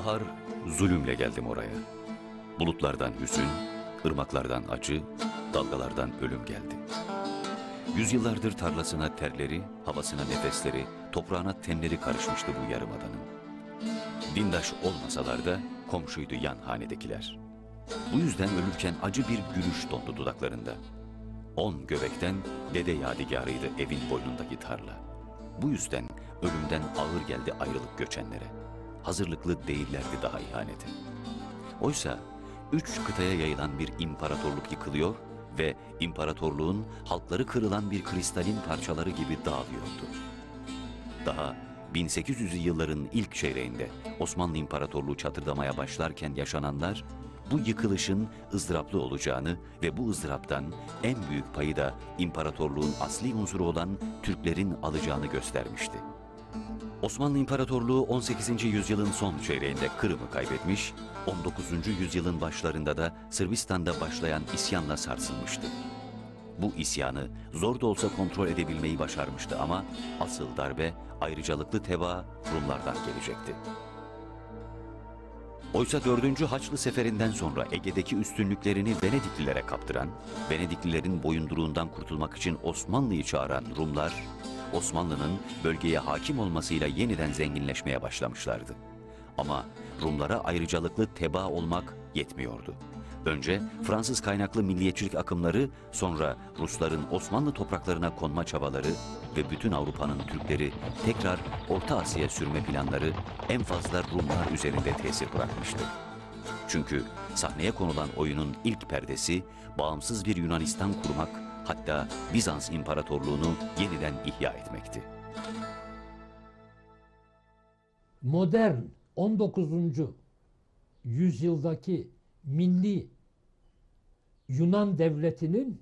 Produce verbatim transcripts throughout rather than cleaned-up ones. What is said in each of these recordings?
Bahar zulümle geldim oraya. Bulutlardan hüzün, ırmaklardan acı, dalgalardan ölüm geldi. Yüzyıllardır tarlasına terleri, havasına nefesleri, toprağına tenleri karışmıştı bu yarımadanın. Dindaş olmasalar da komşuydu yan hanedekiler. Bu yüzden ölürken acı bir gülüş dondu dudaklarında. On göbekten dede yadigarıydı evin boynundaki tarla. Bu yüzden ölümden ağır geldi ayrılık göçenlere. Hazırlıklı değillerdi daha ihanete. Oysa üç kıtaya yayılan bir imparatorluk yıkılıyor ve imparatorluğun halkları kırılan bir kristalin parçaları gibi dağılıyordu. Daha bin sekiz yüzlü yılların ilk çeyreğinde Osmanlı İmparatorluğu çatırdamaya başlarken yaşananlar, bu yıkılışın ızdıraplı olacağını ve bu ızdıraptan en büyük payı da imparatorluğun asli unsuru olan Türklerin alacağını göstermişti. Osmanlı İmparatorluğu on sekizinci yüzyılın son çeyreğinde Kırım'ı kaybetmiş, on dokuzuncu yüzyılın başlarında da Sırbistan'da başlayan isyanla sarsılmıştı. Bu isyanı zor da olsa kontrol edebilmeyi başarmıştı ama asıl darbe ayrıcalıklı tebaa Rumlardan gelecekti. Oysa dördüncü Haçlı Seferinden sonra Ege'deki üstünlüklerini Venediklilere kaptıran, Venediklilerin boyunduruğundan kurtulmak için Osmanlı'yı çağıran Rumlar, Osmanlı'nın bölgeye hakim olmasıyla yeniden zenginleşmeye başlamışlardı. Ama Rumlara ayrıcalıklı tebaa olmak yetmiyordu. Önce Fransız kaynaklı milliyetçilik akımları, sonra Rusların Osmanlı topraklarına konma çabaları ve bütün Avrupa'nın Türkleri tekrar Orta Asya'ya sürme planları en fazla Rumlar üzerinde tesir bırakmıştı. Çünkü sahneye konulan oyunun ilk perdesi bağımsız bir Yunanistan kurmak, hatta Bizans İmparatorluğunu yeniden ihya etmekti. Modern on dokuzuncu yüzyıldaki milli Yunan devletinin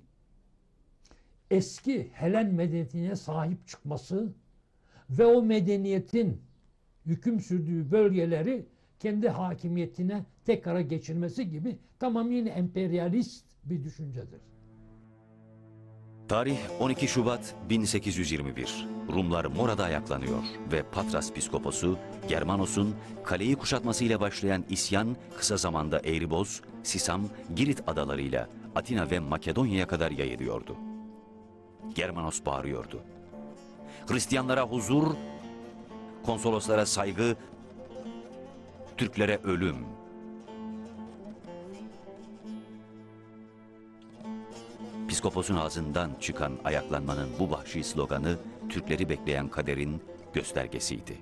eski Helen medeniyetine sahip çıkması ve o medeniyetin hüküm sürdüğü bölgeleri kendi hakimiyetine tekrar geçirmesi gibi tamamıyla emperyalist bir düşüncedir. Tarih on iki Şubat bin sekiz yüz yirmi bir. Rumlar Mora'da ayaklanıyor ve Patras Piskoposu Germanos'un kaleyi kuşatmasıyla başlayan isyan kısa zamanda Eğriboz, Sisam, Girit adalarıyla Atina ve Makedonya'ya kadar yayılıyordu. Germanos bağırıyordu: Hristiyanlara huzur, konsoloslara saygı, Türklere ölüm. Piskoposun ağzından çıkan ayaklanmanın bu vahşi sloganı Türkleri bekleyen kaderin göstergesiydi.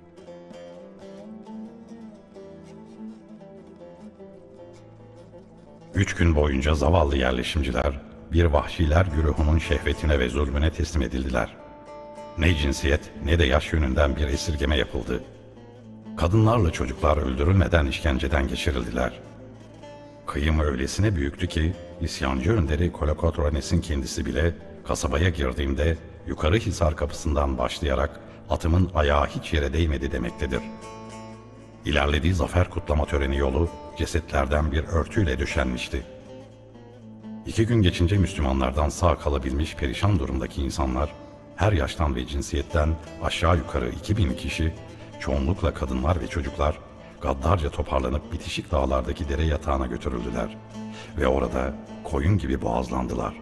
Üç gün boyunca zavallı yerleşimciler bir vahşiler güruhunun şehvetine ve zulmüne teslim edildiler. Ne cinsiyet ne de yaş yönünden bir esirgeme yapıldı. Kadınlarla çocuklar öldürülmeden işkenceden geçirildiler. Kıyım öylesine büyüktü ki isyancı önderi Kolokotrones'in kendisi bile kasabaya girdiğimde yukarı Hisar kapısından başlayarak atımın ayağı hiç yere değmedi demektedir. İlerlediği zafer kutlama töreni yolu cesetlerden bir örtüyle döşenmişti. İki gün geçince Müslümanlardan sağ kalabilmiş perişan durumdaki insanlar, her yaştan ve cinsiyetten aşağı yukarı iki bin kişi, çoğunlukla kadınlar ve çocuklar, gaddarca toparlanıp bitişik dağlardaki dere yatağına götürüldüler ve orada koyun gibi boğazlandılar.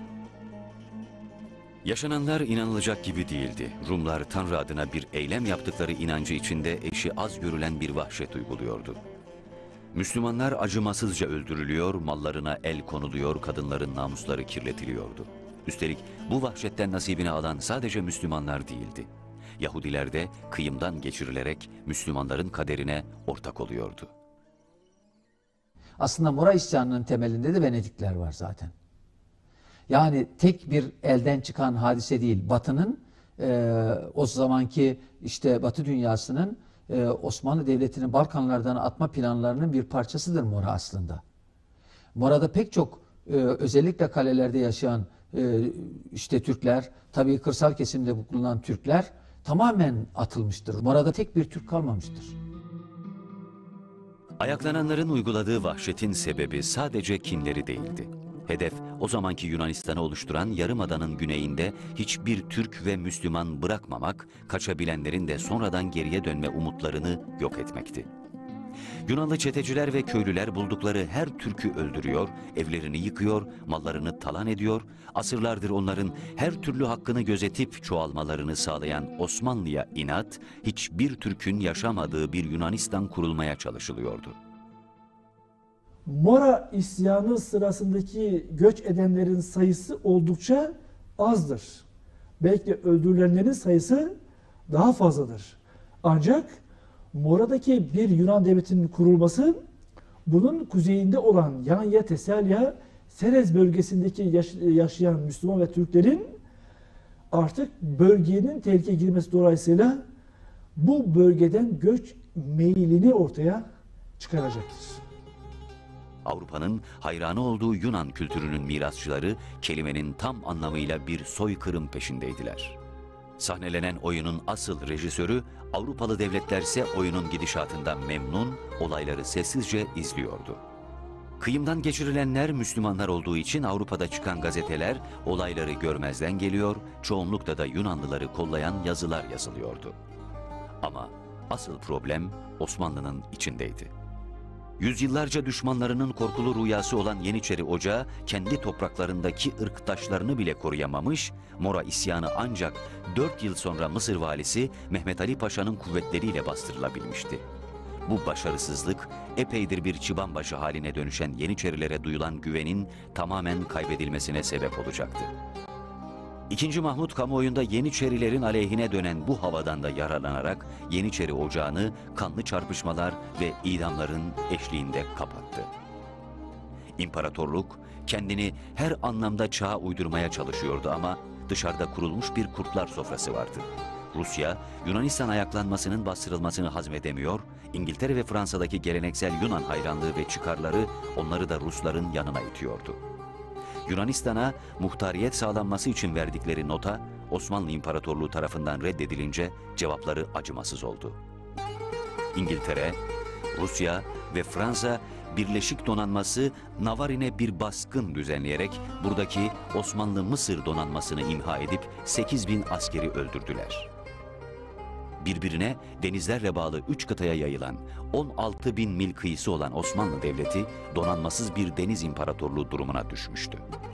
Yaşananlar inanılacak gibi değildi. Rumlar Tanrı adına bir eylem yaptıkları inancı içinde eşi az görülen bir vahşet uyguluyordu. Müslümanlar acımasızca öldürülüyor, mallarına el konuluyor, kadınların namusları kirletiliyordu. Üstelik bu vahşetten nasibini alan sadece Müslümanlar değildi. Yahudiler de kıyımdan geçirilerek Müslümanların kaderine ortak oluyordu. Aslında Mora isyanının temelinde de Venedikler var zaten. Yani tek bir elden çıkan hadise değil. Batı'nın e, o zamanki işte Batı dünyasının e, Osmanlı Devleti'nin Balkanlardan atma planlarının bir parçasıdır Mora aslında. Mora'da pek çok e, özellikle kalelerde yaşayan e, işte Türkler, tabii kırsal kesimde bulunan Türkler tamamen atılmıştır. Mora'da tek bir Türk kalmamıştır. Ayaklananların uyguladığı vahşetin sebebi sadece kinleri değildi. Hedef o zamanki Yunanistan'ı oluşturan Yarımada'nın güneyinde hiçbir Türk ve Müslüman bırakmamak, kaçabilenlerin de sonradan geriye dönme umutlarını yok etmekti. Yunanlı çeteciler ve köylüler buldukları her Türk'ü öldürüyor, evlerini yıkıyor, mallarını talan ediyor, asırlardır onların her türlü hakkını gözetip çoğalmalarını sağlayan Osmanlı'ya inat, hiçbir Türk'ün yaşamadığı bir Yunanistan kurulmaya çalışılıyordu. Mora isyanı sırasındaki göç edenlerin sayısı oldukça azdır. Belki de öldürülenlerin sayısı daha fazladır. Ancak Mora'daki bir Yunan devletinin kurulması, bunun kuzeyinde olan Yanya, Tesalya, Serez bölgesindeki yaş yaşayan Müslüman ve Türklerin artık bölgenin tehlikeye girmesi dolayısıyla bu bölgeden göç meyilini ortaya çıkaracaktır. Avrupa'nın hayranı olduğu Yunan kültürünün mirasçıları kelimenin tam anlamıyla bir soykırım peşindeydiler. Sahnelenen oyunun asıl rejisörü, Avrupalı devletlerse oyunun gidişatından memnun, olayları sessizce izliyordu. Kıyımdan geçirilenler Müslümanlar olduğu için Avrupa'da çıkan gazeteler olayları görmezden geliyor, çoğunlukla da Yunanlıları kollayan yazılar yazılıyordu. Ama asıl problem Osmanlı'nın içindeydi. Yüzyıllarca düşmanlarının korkulu rüyası olan Yeniçeri Ocağı kendi topraklarındaki ırktaşlarını bile koruyamamış, Mora isyanı ancak dört yıl sonra Mısır valisi Mehmet Ali Paşa'nın kuvvetleriyle bastırılabilmişti. Bu başarısızlık epeydir bir çıbanbaşı haline dönüşen Yeniçerilere duyulan güvenin tamamen kaybedilmesine sebep olacaktı. İkinci Mahmut kamuoyunda Yeniçerilerin aleyhine dönen bu havadan da yararlanarak Yeniçeri Ocağı'nı kanlı çarpışmalar ve idamların eşliğinde kapattı. İmparatorluk kendini her anlamda çağa uydurmaya çalışıyordu ama dışarıda kurulmuş bir kurtlar sofrası vardı. Rusya, Yunanistan ayaklanmasının bastırılmasını hazmedemiyor, İngiltere ve Fransa'daki geleneksel Yunan hayranlığı ve çıkarları onları da Rusların yanına itiyordu. Yunanistan'a muhtariyet sağlanması için verdikleri nota Osmanlı İmparatorluğu tarafından reddedilince cevapları acımasız oldu. İngiltere, Rusya ve Fransa Birleşik Donanması Navarin'e bir baskın düzenleyerek buradaki Osmanlı-Mısır donanmasını imha edip sekiz bin askeri öldürdüler. Birbirine denizlerle bağlı üç kıtaya yayılan on altı bin mil kıyısı olan Osmanlı Devleti donanmasız bir deniz imparatorluğu durumuna düşmüştü.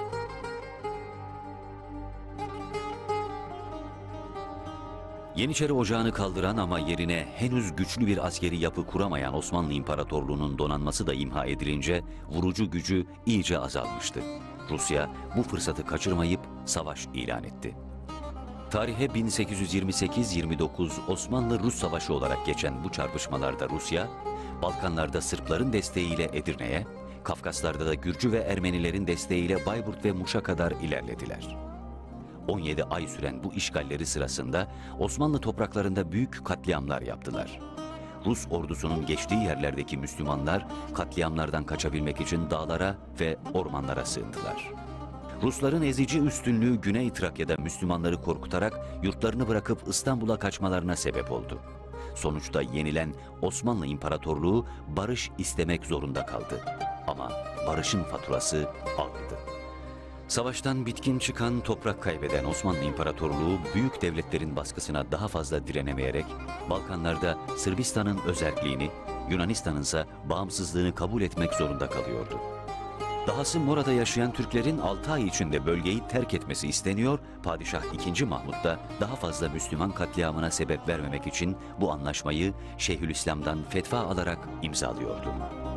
Yeniçeri Ocağı'nı kaldıran ama yerine henüz güçlü bir askeri yapı kuramayan Osmanlı İmparatorluğu'nun donanması da imha edilince vurucu gücü iyice azalmıştı. Rusya bu fırsatı kaçırmayıp savaş ilan etti. Tarihe bin sekiz yüz yirmi sekiz yirmi dokuz Osmanlı-Rus Savaşı olarak geçen bu çarpışmalarda Rusya, Balkanlarda Sırpların desteğiyle Edirne'ye, Kafkaslar'da da Gürcü ve Ermenilerin desteğiyle Bayburt ve Muş'a kadar ilerlediler. on yedi ay süren bu işgalleri sırasında Osmanlı topraklarında büyük katliamlar yaptılar. Rus ordusunun geçtiği yerlerdeki Müslümanlar katliamlardan kaçabilmek için dağlara ve ormanlara sığındılar. Rusların ezici üstünlüğü Güney Trakya'da Müslümanları korkutarak yurtlarını bırakıp İstanbul'a kaçmalarına sebep oldu. Sonuçta yenilen Osmanlı İmparatorluğu barış istemek zorunda kaldı. Ama barışın faturası ağırdı. Savaştan bitkin çıkan, toprak kaybeden Osmanlı İmparatorluğu büyük devletlerin baskısına daha fazla direnemeyerek Balkanlarda Sırbistan'ın özerkliğini, Yunanistan'ın ise bağımsızlığını kabul etmek zorunda kalıyordu. Dahası Mora'da yaşayan Türklerin altı ay içinde bölgeyi terk etmesi isteniyor, Padişah ikinci Mahmut da daha fazla Müslüman katliamına sebep vermemek için bu anlaşmayı Şeyhülislam'dan fetva alarak imzalıyordu.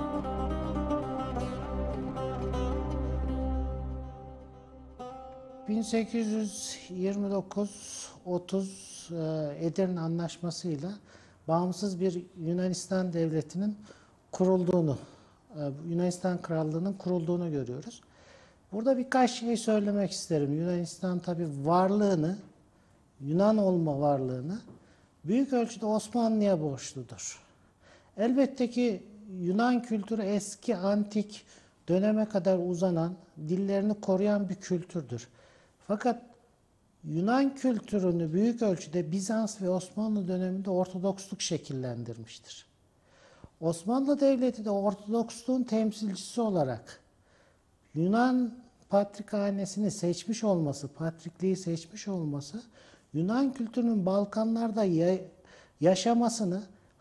bin sekiz yüz yirmi dokuz otuz Edirne Anlaşması'yla bağımsız bir Yunanistan devletinin kurulduğunu, Yunanistan Krallığı'nın kurulduğunu görüyoruz. Burada birkaç şey söylemek isterim. Yunanistan tabii varlığını, Yunan olma varlığını büyük ölçüde Osmanlı'ya borçludur. Elbette ki Yunan kültürü eski antik döneme kadar uzanan, dillerini koruyan bir kültürdür. Fakat Yunan kültürünü büyük ölçüde Bizans ve Osmanlı döneminde Ortodoksluk şekillendirmiştir. Osmanlı Devleti de Ortodoksluğun temsilcisi olarak Yunan patrikhanesini seçmiş olması, patrikliği seçmiş olması, Yunan kültürünün Balkanlarda yaşamasını,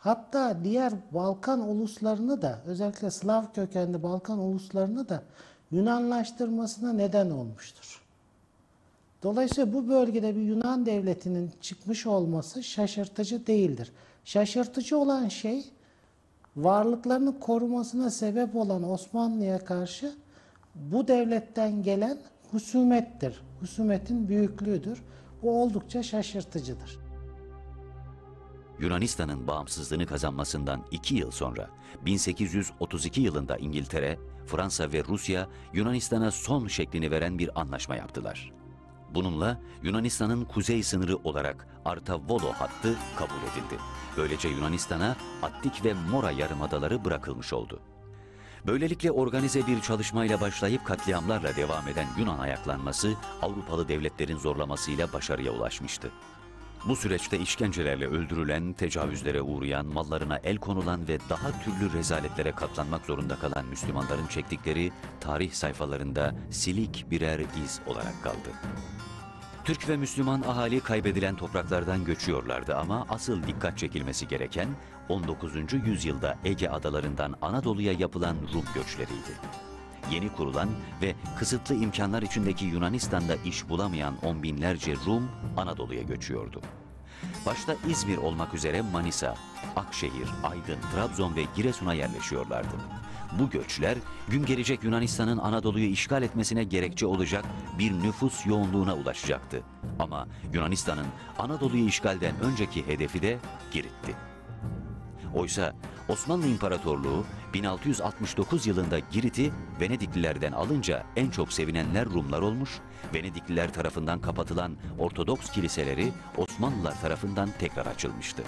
Hatta diğer Balkan uluslarını da, özellikle Slav kökenli Balkan uluslarını da Yunanlaştırmasına neden olmuştur. Dolayısıyla bu bölgede bir Yunan devletinin çıkmış olması şaşırtıcı değildir. Şaşırtıcı olan şey, varlıklarını korumasına sebep olan Osmanlı'ya karşı bu devletten gelen husumettir. Husumetin büyüklüğüdür. Bu oldukça şaşırtıcıdır. Yunanistan'ın bağımsızlığını kazanmasından iki yıl sonra bin sekiz yüz otuz iki yılında İngiltere, Fransa ve Rusya Yunanistan'a son şeklini veren bir anlaşma yaptılar. Bununla Yunanistan'ın kuzey sınırı olarak Arta-Volo hattı kabul edildi. Böylece Yunanistan'a Attik ve Mora yarımadaları bırakılmış oldu. Böylelikle organize bir çalışmayla başlayıp katliamlarla devam eden Yunan ayaklanması Avrupalı devletlerin zorlamasıyla başarıya ulaşmıştı. Bu süreçte işkencelerle öldürülen, tecavüzlere uğrayan, mallarına el konulan ve daha türlü rezaletlere katlanmak zorunda kalan Müslümanların çektikleri tarih sayfalarında silik birer iz olarak kaldı. Türk ve Müslüman ahali kaybedilen topraklardan göçüyorlardı ama asıl dikkat çekilmesi gereken on dokuzuncu yüzyılda Ege adalarından Anadolu'ya yapılan Rum göçleriydi. Yeni kurulan ve kısıtlı imkanlar içindeki Yunanistan'da iş bulamayan on binlerce Rum Anadolu'ya göçüyordu. Başta İzmir olmak üzere Manisa, Akşehir, Aydın, Trabzon ve Giresun'a yerleşiyorlardı. Bu göçler gün gelecek Yunanistan'ın Anadolu'yu işgal etmesine gerekçe olacak bir nüfus yoğunluğuna ulaşacaktı. Ama Yunanistan'ın Anadolu'yu işgalden önceki hedefi de Girit'ti. Oysa Osmanlı İmparatorluğu bin altı yüz altmış dokuz yılında Girit'i Venediklilerden alınca en çok sevinenler Rumlar olmuş, Venedikliler tarafından kapatılan Ortodoks kiliseleri Osmanlılar tarafından tekrar açılmıştı.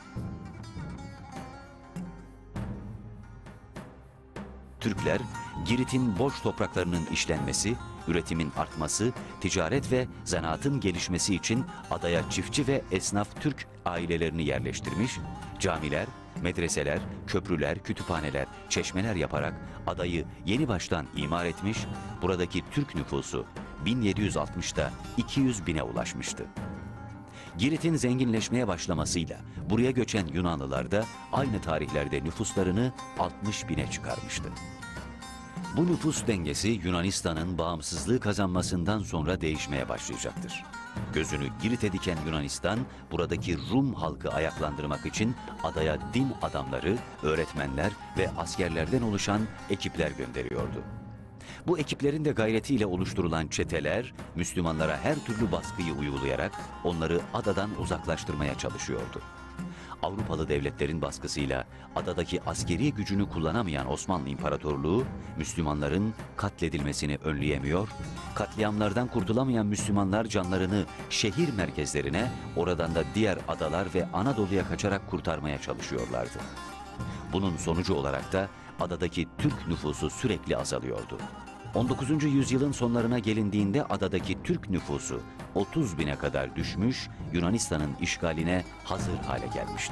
Türkler, Girit'in boş topraklarının işlenmesi, üretimin artması, ticaret ve zanaatın gelişmesi için adaya çiftçi ve esnaf Türk ailelerini yerleştirmiş, camiler, medreseler, köprüler, kütüphaneler, çeşmeler yaparak adayı yeni baştan imar etmiş, buradaki Türk nüfusu bin yedi yüz altmışta iki yüz bine ulaşmıştı. Girit'in zenginleşmeye başlamasıyla buraya göçen Yunanlılar da aynı tarihlerde nüfuslarını altmış bine çıkarmıştı. Bu nüfus dengesi Yunanistan'ın bağımsızlığı kazanmasından sonra değişmeye başlayacaktır. Gözünü Girit'e diken Yunanistan, buradaki Rum halkı ayaklandırmak için adaya din adamları, öğretmenler ve askerlerden oluşan ekipler gönderiyordu. Bu ekiplerin de gayretiyle oluşturulan çeteler, Müslümanlara her türlü baskıyı uygulayarak onları adadan uzaklaştırmaya çalışıyordu. Avrupalı devletlerin baskısıyla adadaki askeri gücünü kullanamayan Osmanlı İmparatorluğu, Müslümanların katledilmesini önleyemiyor, katliamlardan kurtulamayan Müslümanlar canlarını şehir merkezlerine, oradan da diğer adalar ve Anadolu'ya kaçarak kurtarmaya çalışıyorlardı. Bunun sonucu olarak da adadaki Türk nüfusu sürekli azalıyordu. on dokuzuncu yüzyılın sonlarına gelindiğinde adadaki Türk nüfusu otuz bine kadar düşmüş, Yunanistan'ın işgaline hazır hale gelmişti.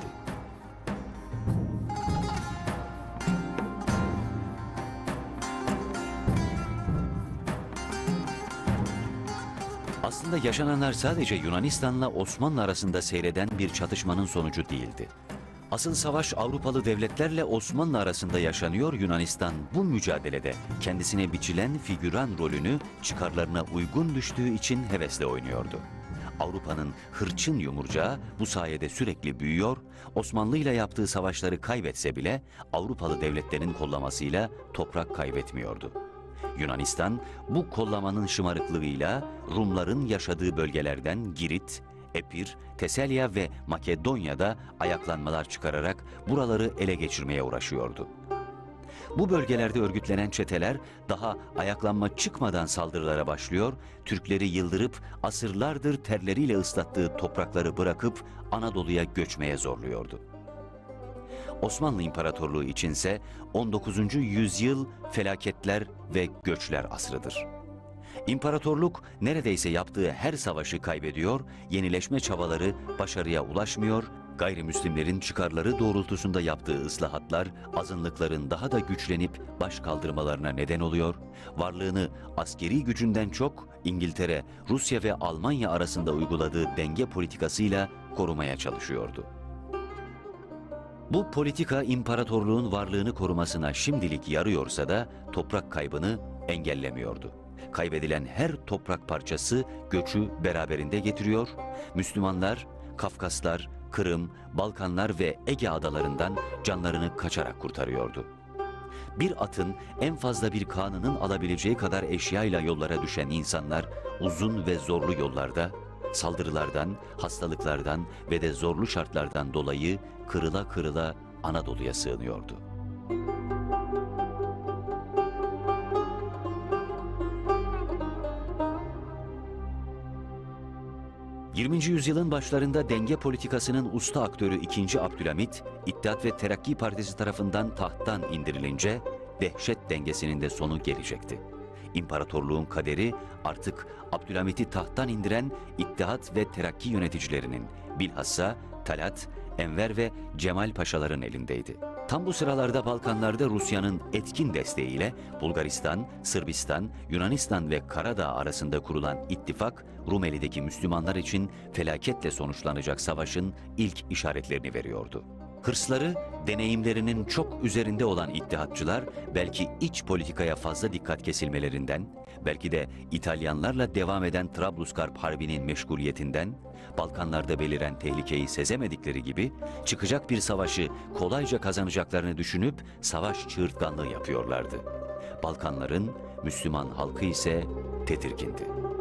Aslında yaşananlar sadece Yunanistan'la Osmanlı arasında seyreden bir çatışmanın sonucu değildi. Asıl savaş Avrupalı devletlerle Osmanlı arasında yaşanıyor. Yunanistan bu mücadelede kendisine biçilen figüran rolünü çıkarlarına uygun düştüğü için hevesle oynuyordu. Avrupa'nın hırçın yumurcağı bu sayede sürekli büyüyor, Osmanlı ile yaptığı savaşları kaybetse bile Avrupalı devletlerin kollamasıyla toprak kaybetmiyordu. Yunanistan bu kollamanın şımarıklığıyla Rumların yaşadığı bölgelerden Girit, Epir, Teselya ve Makedonya'da ayaklanmalar çıkararak buraları ele geçirmeye uğraşıyordu. Bu bölgelerde örgütlenen çeteler daha ayaklanma çıkmadan saldırılara başlıyor, Türkleri yıldırıp asırlardır terleriyle ıslattığı toprakları bırakıp Anadolu'ya göçmeye zorluyordu. Osmanlı İmparatorluğu içinse on dokuzuncu yüzyıl felaketler ve göçler asrıdır. İmparatorluk neredeyse yaptığı her savaşı kaybediyor, yenileşme çabaları başarıya ulaşmıyor, gayrimüslimlerin çıkarları doğrultusunda yaptığı ıslahatlar azınlıkların daha da güçlenip baş kaldırmalarına neden oluyor, varlığını askeri gücünden çok İngiltere, Rusya ve Almanya arasında uyguladığı denge politikasıyla korumaya çalışıyordu. Bu politika imparatorluğun varlığını korumasına şimdilik yarıyorsa da toprak kaybını engellemiyordu. Kaybedilen her toprak parçası göçü beraberinde getiriyor, Müslümanlar, Kafkaslar, Kırım, Balkanlar ve Ege adalarından canlarını kaçarak kurtarıyordu. Bir atın en fazla bir kağnının alabileceği kadar eşyayla yollara düşen insanlar uzun ve zorlu yollarda, saldırılardan, hastalıklardan ve de zorlu şartlardan dolayı kırıla kırıla Anadolu'ya sığınıyordu. yirminci yüzyılın başlarında denge politikasının usta aktörü ikinci. Abdülhamit, İttihat ve Terakki Partisi tarafından tahttan indirilince dehşet dengesinin de sonu gelecekti. İmparatorluğun kaderi artık Abdülhamit'i tahttan indiren İttihat ve Terakki yöneticilerinin, bilhassa Talat, Enver ve Cemal Paşaların elindeydi. Tam bu sıralarda Balkanlarda Rusya'nın etkin desteğiyle Bulgaristan, Sırbistan, Yunanistan ve Karadağ arasında kurulan ittifak, Rumeli'deki Müslümanlar için felaketle sonuçlanacak savaşın ilk işaretlerini veriyordu. Hırsları, deneyimlerinin çok üzerinde olan ittihatçılar belki iç politikaya fazla dikkat kesilmelerinden, belki de İtalyanlarla devam eden Trablusgarp Harbi'nin meşguliyetinden, Balkanlarda beliren tehlikeyi sezemedikleri gibi çıkacak bir savaşı kolayca kazanacaklarını düşünüp savaş çığırtkanlığı yapıyorlardı. Balkanların Müslüman halkı ise tedirgindi.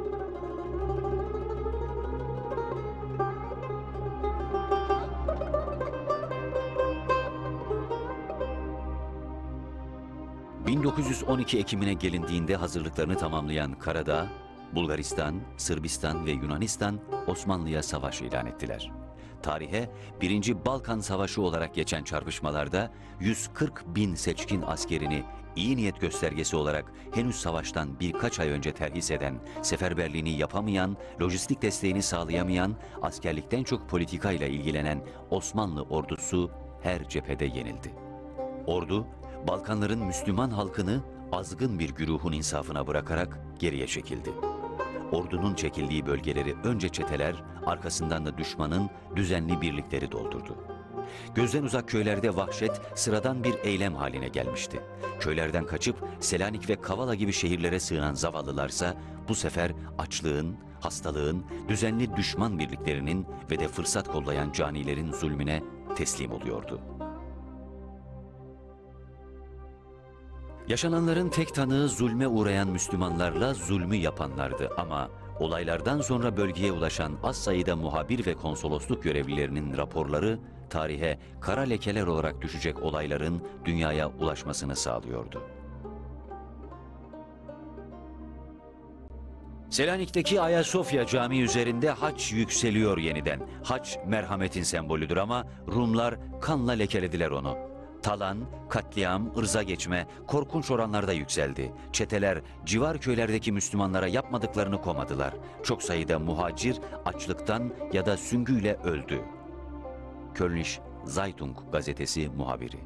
bin dokuz yüz on iki Ekim'ine gelindiğinde hazırlıklarını tamamlayan Karadağ, Bulgaristan, Sırbistan ve Yunanistan Osmanlı'ya savaş ilan ettiler. Tarihe birinci. Balkan Savaşı olarak geçen çarpışmalarda yüz kırk bin seçkin askerini iyi niyet göstergesi olarak henüz savaştan birkaç ay önce terhis eden, seferberliğini yapamayan, lojistik desteğini sağlayamayan, askerlikten çok politikayla ilgilenen Osmanlı ordusu her cephede yenildi. Ordu, Balkanların Müslüman halkını azgın bir güruhun insafına bırakarak geriye çekildi. Ordunun çekildiği bölgeleri önce çeteler, arkasından da düşmanın düzenli birlikleri doldurdu. Gözden uzak köylerde vahşet sıradan bir eylem haline gelmişti. Köylerden kaçıp Selanik ve Kavala gibi şehirlere sığınan zavallılarsa bu sefer açlığın, hastalığın, düzenli düşman birliklerinin ve de fırsat kollayan canilerin zulmüne teslim oluyordu. Yaşananların tek tanığı zulme uğrayan Müslümanlarla zulmü yapanlardı ama olaylardan sonra bölgeye ulaşan az sayıda muhabir ve konsolosluk görevlilerinin raporları tarihe kara lekeler olarak düşecek olayların dünyaya ulaşmasını sağlıyordu. Selanik'teki Ayasofya Camii üzerinde haç yükseliyor yeniden. Haç merhametin sembolüdür ama Rumlar kanla lekelediler onu. Talan, katliam, ırza geçme korkunç oranlarda yükseldi. Çeteler civar köylerdeki Müslümanlara yapmadıklarını komadılar. Çok sayıda muhacir açlıktan ya da süngüyle öldü. Kölnisch Zeitung gazetesi muhabiri.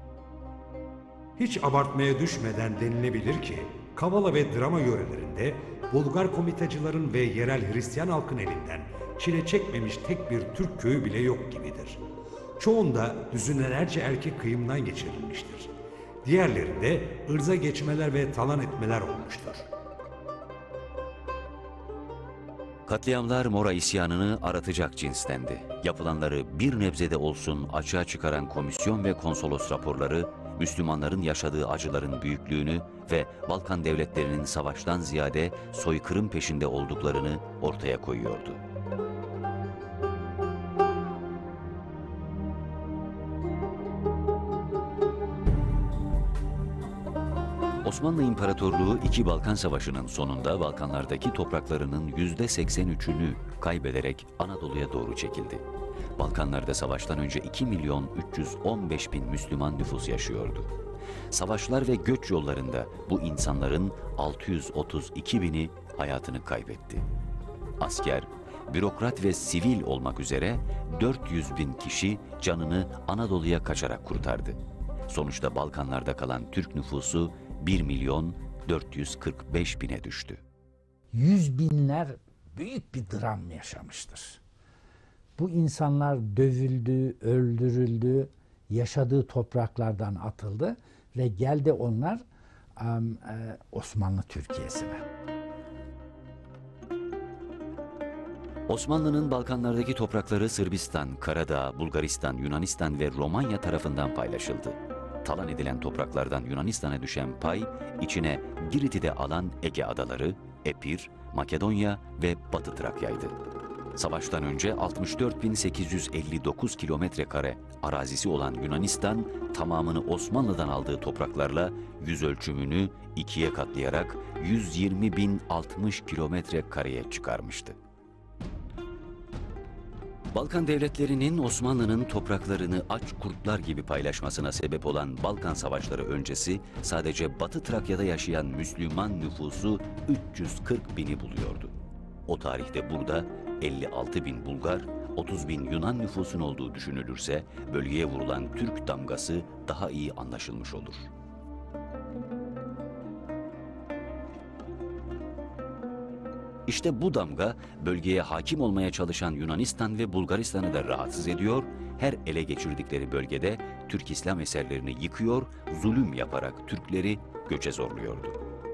Hiç abartmaya düşmeden denilebilir ki Kavala ve Drama yörelerinde Bulgar komitacıların ve yerel Hristiyan halkın elinden çile çekmemiş tek bir Türk köyü bile yok gibidir. Çoğunda düzinelerce erkek kıyımdan geçirilmiştir. Diğerlerinde ırza geçmeler ve talan etmeler olmuştur. Katliamlar Mora isyanını aratacak cinstendi. Yapılanları bir nebzede olsun açığa çıkaran komisyon ve konsolos raporları, Müslümanların yaşadığı acıların büyüklüğünü ve Balkan devletlerinin savaştan ziyade soykırım peşinde olduklarını ortaya koyuyordu. Osmanlı İmparatorluğu iki Balkan Savaşı'nın sonunda Balkanlardaki topraklarının yüzde seksen üçünü kaybederek Anadolu'ya doğru çekildi. Balkanlarda savaştan önce iki milyon üç yüz on beş bin Müslüman nüfus yaşıyordu. Savaşlar ve göç yollarında bu insanların altı yüz otuz iki bini hayatını kaybetti. Asker, bürokrat ve sivil olmak üzere dört yüz bin kişi canını Anadolu'ya kaçarak kurtardı. Sonuçta Balkanlarda kalan Türk nüfusu bir milyon dört yüz kırk beş bine düştü. Yüz binler büyük bir dram yaşamıştır. Bu insanlar dövüldü, öldürüldü, yaşadığı topraklardan atıldı ve geldi onlar um, e, Osmanlı Türkiye'sine. Osmanlı'nın Balkanlardaki toprakları Sırbistan, Karadağ, Bulgaristan, Yunanistan ve Romanya tarafından paylaşıldı. Talan edilen topraklardan Yunanistan'a düşen pay, içine Girit'i de alan Ege Adaları, Epir, Makedonya ve Batı Trakya'ydı. Savaştan önce altmış dört bin sekiz yüz elli dokuz kilometre kare arazisi olan Yunanistan, tamamını Osmanlı'dan aldığı topraklarla yüz ölçümünü ikiye katlayarak yüz yirmi bin altmış kilometre kareye çıkarmıştı. Balkan devletlerinin Osmanlı'nın topraklarını aç kurtlar gibi paylaşmasına sebep olan Balkan Savaşları öncesi sadece Batı Trakya'da yaşayan Müslüman nüfusu üç yüz kırk bini buluyordu. O tarihte burada elli altı bin Bulgar, otuz bin Yunan nüfusun olduğu düşünülürse bölgeye vurulan Türk damgası daha iyi anlaşılmış olur. İşte bu damga bölgeye hakim olmaya çalışan Yunanistan ve Bulgaristan'ı da rahatsız ediyor, her ele geçirdikleri bölgede Türk İslam eserlerini yıkıyor, zulüm yaparak Türkleri göçe zorluyordu.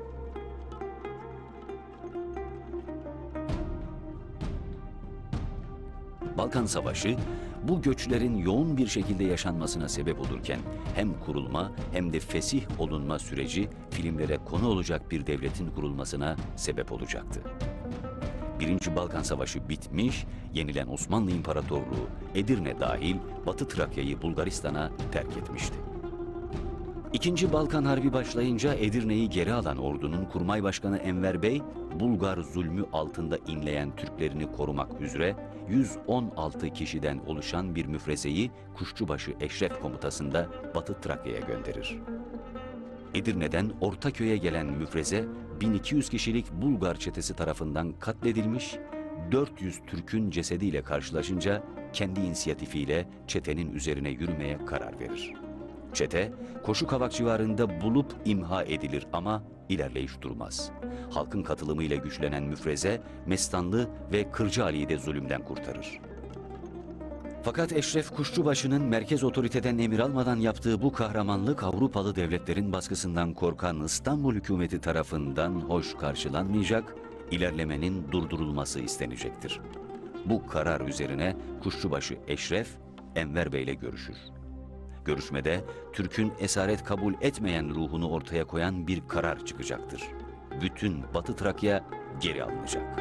Balkan Savaşı bu göçlerin yoğun bir şekilde yaşanmasına sebep olurken hem kurulma hem de fesih olunma süreci filmlere konu olacak bir devletin kurulmasına sebep olacaktı. Birinci Balkan Savaşı bitmiş, yenilen Osmanlı İmparatorluğu Edirne dahil Batı Trakya'yı Bulgaristan'a terk etmişti. İkinci Balkan Harbi başlayınca Edirne'yi geri alan ordunun Kurmay Başkanı Enver Bey, Bulgar zulmü altında inleyen Türklerini korumak üzere yüz on altı kişiden oluşan bir müfrezeyi Kuşçubaşı Eşref komutasında Batı Trakya'ya gönderir. Edirne'den Ortaköy'e gelen müfreze bin iki yüz kişilik Bulgar çetesi tarafından katledilmiş, dört yüz Türk'ün cesediyle karşılaşınca kendi inisiyatifiyle çetenin üzerine yürümeye karar verir. Çete, Koşukavak civarında bulup imha edilir ama ilerleyiş durmaz. Halkın katılımıyla güçlenen müfreze, Mestanlı ve Kırcı Ali'yi de zulümden kurtarır. Fakat Eşref Kuşçubaşı'nın merkez otoriteden emir almadan yaptığı bu kahramanlık Avrupalı devletlerin baskısından korkan İstanbul hükümeti tarafından hoş karşılanmayacak, ilerlemenin durdurulması istenecektir. Bu karar üzerine Kuşçubaşı Eşref, Enver Bey ile görüşür. Görüşmede Türk'ün esaret kabul etmeyen ruhunu ortaya koyan bir karar çıkacaktır. Bütün Batı Trakya geri alınacak.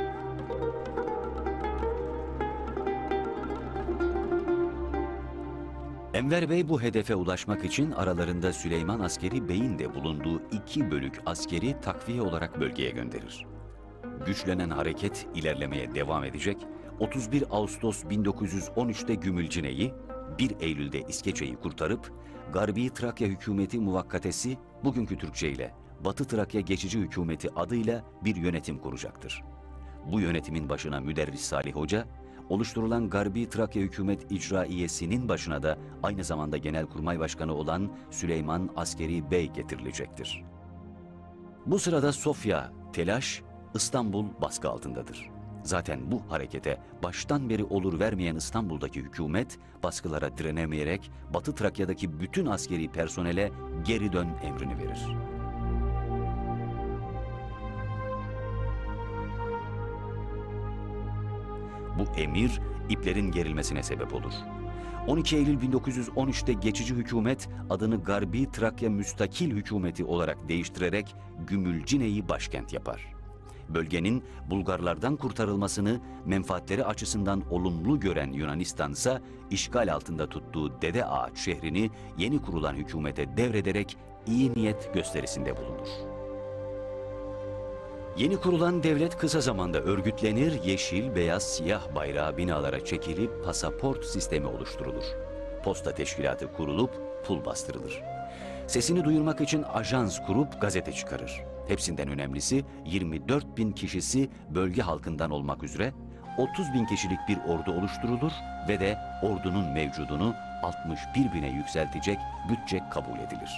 Enver Bey bu hedefe ulaşmak için aralarında Süleyman Askeri Bey'in de bulunduğu iki bölük askeri takviye olarak bölgeye gönderir. Güçlenen hareket ilerlemeye devam edecek, otuz bir Ağustos bin dokuz yüz on üç'te Gümülcine'yi, bir Eylül'de İskeçe'yi kurtarıp Garbi Trakya Hükümeti Muvakkatesi, bugünkü Türkçe ile Batı Trakya Geçici Hükümeti adıyla bir yönetim kuracaktır. Bu yönetimin başına Müderris Salih Hoca, oluşturulan Garbi Trakya Hükümet İcraiyesi'nin başına da aynı zamanda Genelkurmay Başkanı olan Süleyman Askeri Bey getirilecektir. Bu sırada Sofya, telaş, İstanbul baskı altındadır. Zaten bu harekete baştan beri olur vermeyen İstanbul'daki hükümet baskılara direnemeyerek Batı Trakya'daki bütün askeri personele geri dön emrini verir. Bu emir iplerin gerilmesine sebep olur. on iki Eylül bin dokuz yüz on üç'te geçici hükümet adını Garbi Trakya Müstakil Hükümeti olarak değiştirerek Gümülcine'yi başkent yapar. Bölgenin Bulgarlardan kurtarılmasını menfaatleri açısından olumlu gören Yunanistan ise işgal altında tuttuğu Dede Ağaç şehrini yeni kurulan hükümete devrederek iyi niyet gösterisinde bulunur. Yeni kurulan devlet kısa zamanda örgütlenir, yeşil, beyaz, siyah bayrağı binalara çekilip pasaport sistemi oluşturulur. Posta teşkilatı kurulup pul bastırılır. Sesini duyurmak için ajans kurup gazete çıkarır. Hepsinden önemlisi yirmi dört bin kişisi bölge halkından olmak üzere otuz bin kişilik bir ordu oluşturulur ve de ordunun mevcudunu altmış bir bine yükseltecek bütçe kabul edilir.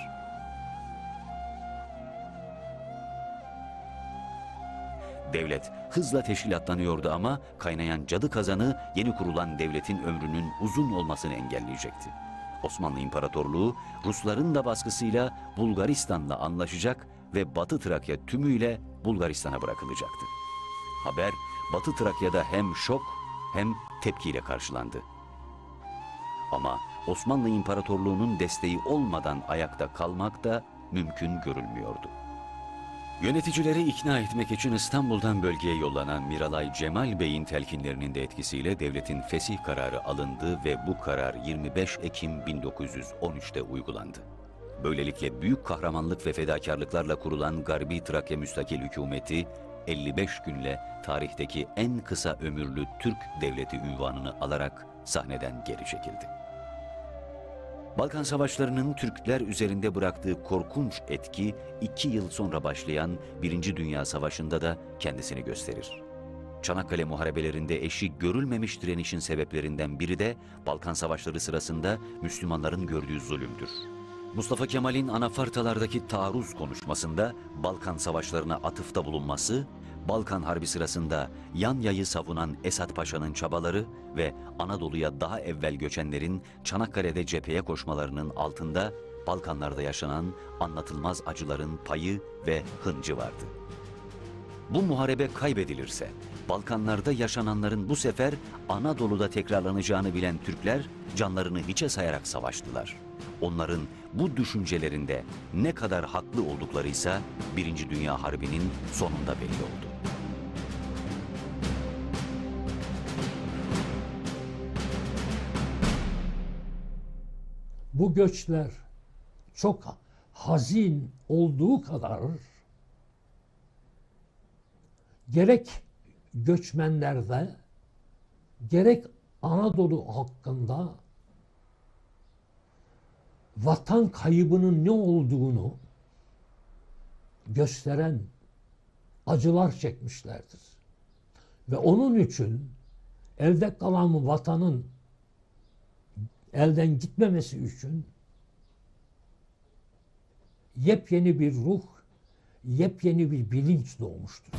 Devlet hızla teşkilatlanıyordu ama kaynayan cadı kazanı yeni kurulan devletin ömrünün uzun olmasını engelleyecekti. Osmanlı İmparatorluğu Rusların da baskısıyla Bulgaristan'la anlaşacak ve Batı Trakya tümüyle Bulgaristan'a bırakılacaktı. Haber Batı Trakya'da hem şok hem tepkiyle karşılandı. Ama Osmanlı İmparatorluğu'nun desteği olmadan ayakta kalmak da mümkün görülmüyordu. Yöneticileri ikna etmek için İstanbul'dan bölgeye yollanan Miralay Cemal Bey'in telkinlerinin de etkisiyle devletin fesih kararı alındı ve bu karar yirmi beş Ekim bin dokuz yüz on üç'te uygulandı. Böylelikle büyük kahramanlık ve fedakarlıklarla kurulan Garbi Trakya Müstakil Hükümeti elli beş günle tarihteki en kısa ömürlü Türk devleti unvanını alarak sahneden geri çekildi. Balkan Savaşları'nın Türkler üzerinde bıraktığı korkunç etki iki yıl sonra başlayan Birinci Dünya Savaşı'nda da kendisini gösterir. Çanakkale Muharebelerinde eşi görülmemiş direnişin sebeplerinden biri de Balkan Savaşları sırasında Müslümanların gördüğü zulümdür. Mustafa Kemal'in anafartalardaki taarruz konuşmasında Balkan Savaşları'na atıfta bulunması, Balkan Harbi sırasında Yanya'yı savunan Esat Paşa'nın çabaları ve Anadolu'ya daha evvel göçenlerin Çanakkale'de cepheye koşmalarının altında Balkanlarda yaşanan anlatılmaz acıların payı ve hıncı vardı. Bu muharebe kaybedilirse, Balkanlarda yaşananların bu sefer Anadolu'da tekrarlanacağını bilen Türkler canlarını hiçe sayarak savaştılar. Onların bu düşüncelerinde ne kadar haklı olduklarıysa Birinci Dünya Harbi'nin sonunda belli oldu. Bu göçler çok hazin olduğu kadar gerek göçmenlerde gerek Anadolu hakkında vatan kaybının ne olduğunu gösteren acılar çekmişlerdir. Ve onun için elde kalan vatanın elden gitmemesi için yepyeni bir ruh, yepyeni bir bilinç doğmuştur.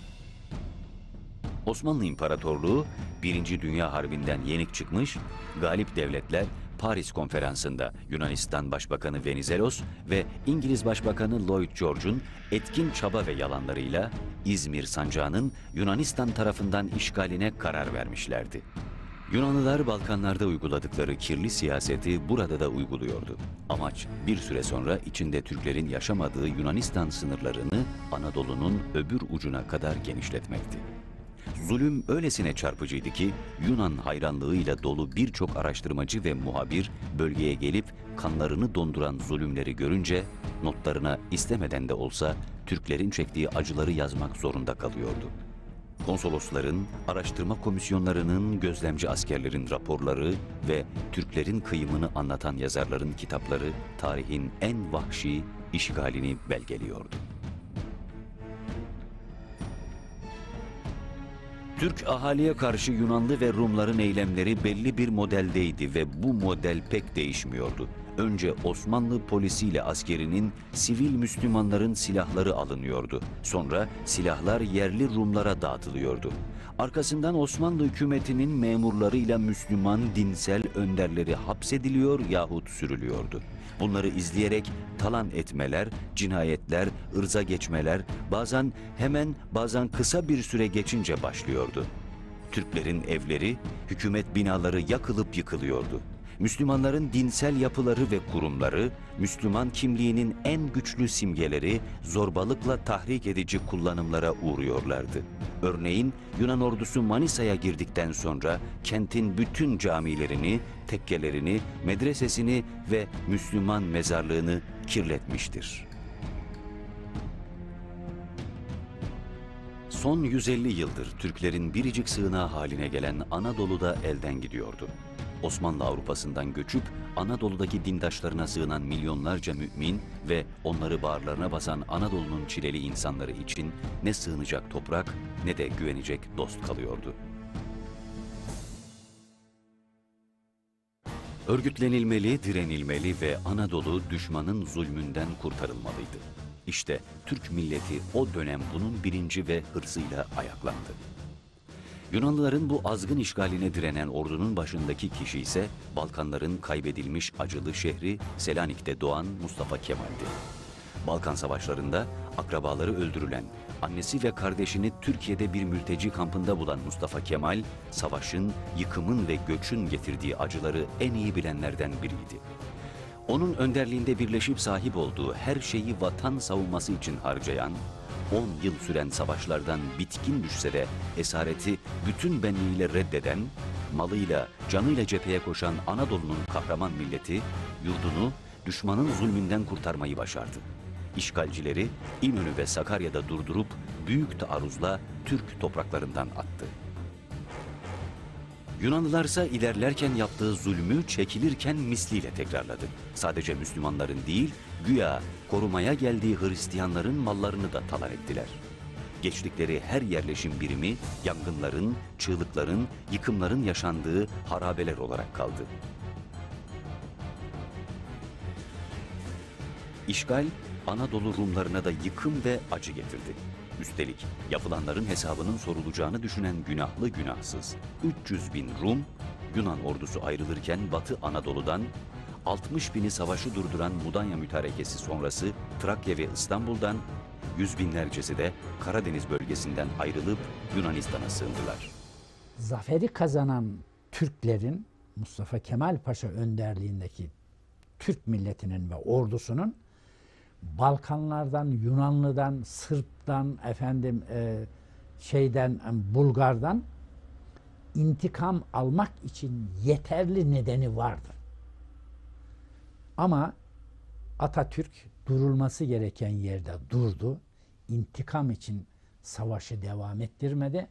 Osmanlı İmparatorluğu Birinci Dünya Harbi'nden yenik çıkmış, galip devletler Paris Konferansı'nda Yunanistan Başbakanı Venizelos ve İngiliz Başbakanı Lloyd George'un etkin çaba ve yalanlarıyla İzmir sancağının Yunanistan tarafından işgaline karar vermişlerdi. Yunanlılar Balkanlarda uyguladıkları kirli siyaseti burada da uyguluyordu. Amaç bir süre sonra içinde Türklerin yaşamadığı Yunanistan sınırlarını Anadolu'nun öbür ucuna kadar genişletmekti. Zulüm öylesine çarpıcıydı ki Yunan hayranlığıyla dolu birçok araştırmacı ve muhabir bölgeye gelip kanlarını donduran zulümleri görünce notlarına istemeden de olsa Türklerin çektiği acıları yazmak zorunda kalıyordu. Konsolosların, araştırma komisyonlarının, gözlemci askerlerin raporları ve Türklerin kıyımını anlatan yazarların kitapları tarihin en vahşi işgalini belgeliyordu. Türk ahaliye karşı Yunanlı ve Rumların eylemleri belli bir modeldeydi ve bu model pek değişmiyordu. Önce Osmanlı polisiyle askerinin sivil Müslümanların silahları alınıyordu. Sonra silahlar yerli Rumlara dağıtılıyordu. Arkasından Osmanlı hükümetinin memurlarıyla Müslüman dinsel önderleri hapsediliyor yahut sürülüyordu. Bunları izleyerek talan etmeler, cinayetler, ırza geçmeler bazen hemen bazen kısa bir süre geçince başlıyordu. Türklerin evleri, hükümet binaları yakılıp yıkılıyordu. Müslümanların dinsel yapıları ve kurumları, Müslüman kimliğinin en güçlü simgeleri zorbalıkla tahrik edici kullanımlara uğruyorlardı. Örneğin Yunan ordusu Manisa'ya girdikten sonra kentin bütün camilerini, tekkelerini, medresesini ve Müslüman mezarlığını kirletmiştir. Son yüz elli yıldır Türklerin biricik sığınağı haline gelen Anadolu'da elden gidiyordu. Osmanlı Avrupa'sından göçüp Anadolu'daki dindaşlarına sığınan milyonlarca mümin ve onları bağırlarına basan Anadolu'nun çileli insanları için ne sığınacak toprak ne de güvenecek dost kalıyordu. Örgütlenilmeli, direnilmeli ve Anadolu düşmanın zulmünden kurtarılmalıydı. İşte Türk milleti o dönem bunun bilinci ve hırsıyla ayaklandı. Yunanlıların bu azgın işgaline direnen ordunun başındaki kişi ise Balkanların kaybedilmiş acılı şehri Selanik'te doğan Mustafa Kemal'di. Balkan savaşlarında akrabaları öldürülen, annesi ve kardeşini Türkiye'de bir mülteci kampında bulan Mustafa Kemal, savaşın, yıkımın ve göçün getirdiği acıları en iyi bilenlerden biriydi. Onun önderliğinde birleşip sahip olduğu her şeyi vatan savunması için harcayan, on yıl süren savaşlardan bitkin düşse de esareti bütün benliğiyle reddeden, malıyla, canıyla cepheye koşan Anadolu'nun kahraman milleti, yurdunu düşmanın zulmünden kurtarmayı başardı. İşgalcileri İnönü ve Sakarya'da durdurup büyük taarruzla Türk topraklarından attı. Yunanlılarsa ilerlerken yaptığı zulmü çekilirken misliyle tekrarladı. Sadece Müslümanların değil, güya korumaya geldiği Hristiyanların mallarını da talan ettiler. Geçtikleri her yerleşim birimi yangınların, çığlıkların, yıkımların yaşandığı harabeler olarak kaldı. İşgal, Anadolu Rumlarına da yıkım ve acı getirdi. Üstelik yapılanların hesabının sorulacağını düşünen günahlı günahsız üç yüz bin Rum, Yunan ordusu ayrılırken Batı Anadolu'dan altmış bini savaşı durduran Mudanya mütarekesi sonrası Trakya ve İstanbul'dan, yüz binlercesi de Karadeniz bölgesinden ayrılıp Yunanistan'a sığındılar. Zaferi kazanan Türklerin, Mustafa Kemal Paşa önderliğindeki Türk milletinin ve ordusunun Balkanlardan, Yunanlı'dan, Sırp'tan, efendim e, şeyden, e, Bulgar'dan intikam almak için yeterli nedeni vardı. Ama Atatürk durulması gereken yerde durdu. İntikam için savaşı devam ettirmedi.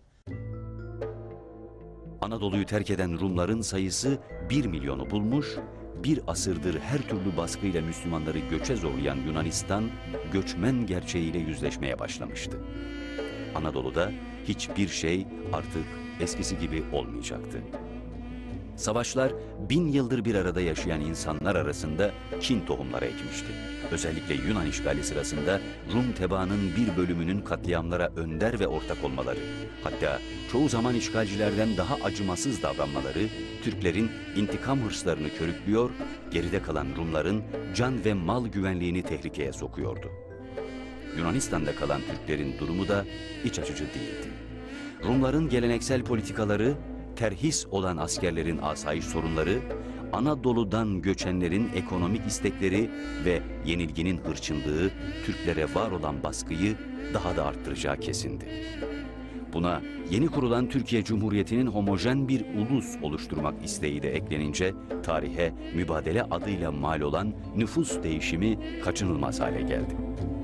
Anadolu'yu terk eden Rumların sayısı bir milyonu bulmuş, bir asırdır her türlü baskıyla Müslümanları göçe zorlayan Yunanistan, göçmen gerçeğiyle yüzleşmeye başlamıştı. Anadolu'da hiçbir şey artık eskisi gibi olmayacaktı. Savaşlar bin yıldır bir arada yaşayan insanlar arasında kin tohumları ekmişti. Özellikle Yunan işgali sırasında Rum tebaanın bir bölümünün katliamlara önder ve ortak olmaları, hatta çoğu zaman işgalcilerden daha acımasız davranmaları Türklerin intikam hırslarını körüklüyor, geride kalan Rumların can ve mal güvenliğini tehlikeye sokuyordu. Yunanistan'da kalan Türklerin durumu da iç açıcı değildi. Rumların geleneksel politikaları, terhis olan askerlerin asayiş sorunları, Anadolu'dan göçenlerin ekonomik istekleri ve yenilginin hırçınlığı Türklere var olan baskıyı daha da arttıracağı kesindi. Buna yeni kurulan Türkiye Cumhuriyeti'nin homojen bir ulus oluşturmak isteği de eklenince tarihe mübadele adıyla mal olan nüfus değişimi kaçınılmaz hale geldi.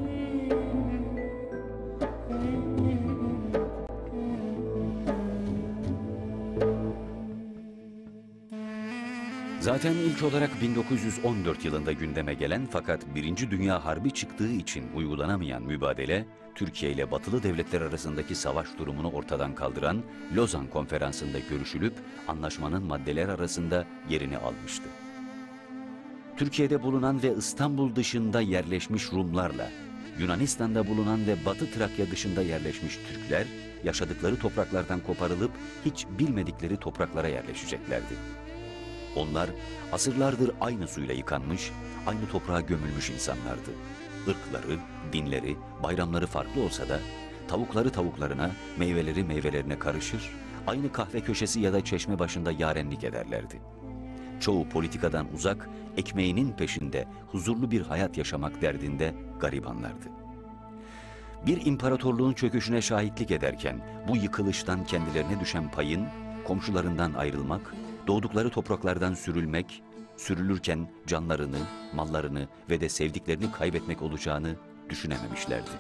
Zaten ilk olarak bin dokuz yüz on dört yılında gündeme gelen fakat Birinci Dünya Harbi çıktığı için uygulanamayan mübadele, Türkiye ile batılı devletler arasındaki savaş durumunu ortadan kaldıran Lozan Konferansı'nda görüşülüp anlaşmanın maddeler arasında yerini almıştı. Türkiye'de bulunan ve İstanbul dışında yerleşmiş Rumlarla, Yunanistan'da bulunan ve Batı Trakya dışında yerleşmiş Türkler, yaşadıkları topraklardan koparılıp hiç bilmedikleri topraklara yerleşeceklerdi. Onlar asırlardır aynı suyla yıkanmış, aynı toprağa gömülmüş insanlardı. Irkları, dinleri, bayramları farklı olsa da tavukları tavuklarına, meyveleri meyvelerine karışır, aynı kahve köşesi ya da çeşme başında yarenlik ederlerdi. Çoğu politikadan uzak, ekmeğinin peşinde huzurlu bir hayat yaşamak derdinde garibanlardı. Bir imparatorluğun çöküşüne şahitlik ederken bu yıkılıştan kendilerine düşen payın komşularından ayrılmak, doğdukları topraklardan sürülmek, sürülürken canlarını, mallarını ve de sevdiklerini kaybetmek olacağını düşünememişlerdi.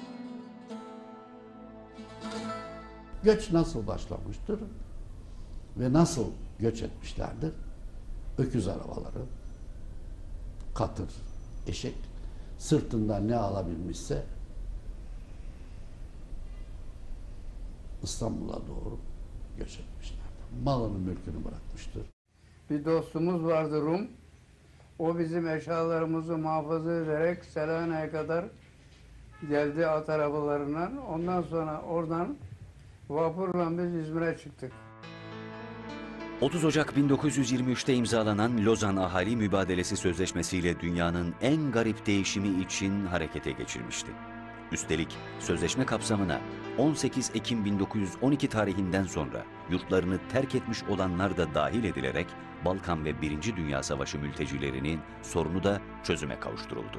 Göç nasıl başlamıştır ve nasıl göç etmişlerdir? Öküz arabaları, katır, eşek, sırtından ne alabilmişse İstanbul'a doğru göç etmişlerdir. Malını mülkünü bırakmıştır. Bir dostumuz vardı Rum. O bizim eşyalarımızı muhafaza ederek Selanik'e kadar geldi at arabalarından. Ondan sonra oradan Vapurla biz İzmir'e çıktık. otuz Ocak bin dokuz yüz yirmi üç'te imzalanan Lozan Ahali Mübadelesi Sözleşmesi'yle dünyanın en garip değişimi için harekete geçirmişti. Üstelik sözleşme kapsamına on sekiz Ekim bin dokuz yüz on iki tarihinden sonra yurtlarını terk etmiş olanlar da dahil edilerek Balkan ve Birinci Dünya Savaşı mültecilerinin sorunu da çözüme kavuşturuldu.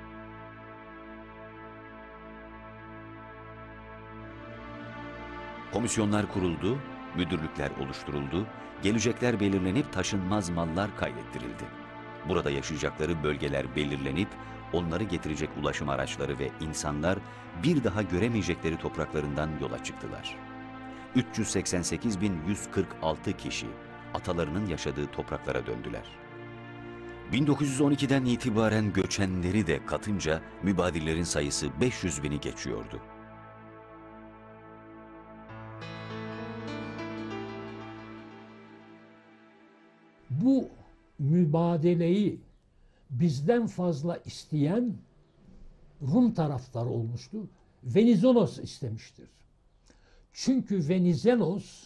Komisyonlar kuruldu, müdürlükler oluşturuldu, gelecekler belirlenip taşınmaz mallar kaydettirildi. Burada yaşayacakları bölgeler belirlenip onları getirecek ulaşım araçları ve insanlar bir daha göremeyecekleri topraklarından yola çıktılar. üç yüz seksen sekiz bin yüz kırk altı kişi atalarının yaşadığı topraklara döndüler. bin dokuz yüz on iki'den itibaren göçenleri de katınca mübadillerin sayısı beş yüz bini geçiyordu. Bu mübadeleyi bizden fazla isteyen Rum taraftarı olmuştu. Venizelos istemiştir. Çünkü Venizelos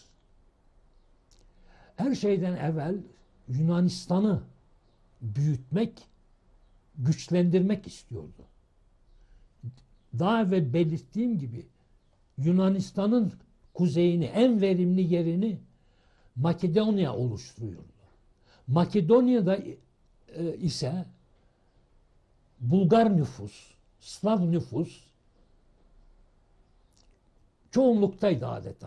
her şeyden evvel Yunanistan'ı büyütmek, güçlendirmek istiyordu. Daha evvel belirttiğim gibi Yunanistan'ın kuzeyini, en verimli yerini Makedonya oluşturuyordu. Makedonya'da e, ise Bulgar nüfus, Slav nüfus çoğunluktaydı adeta.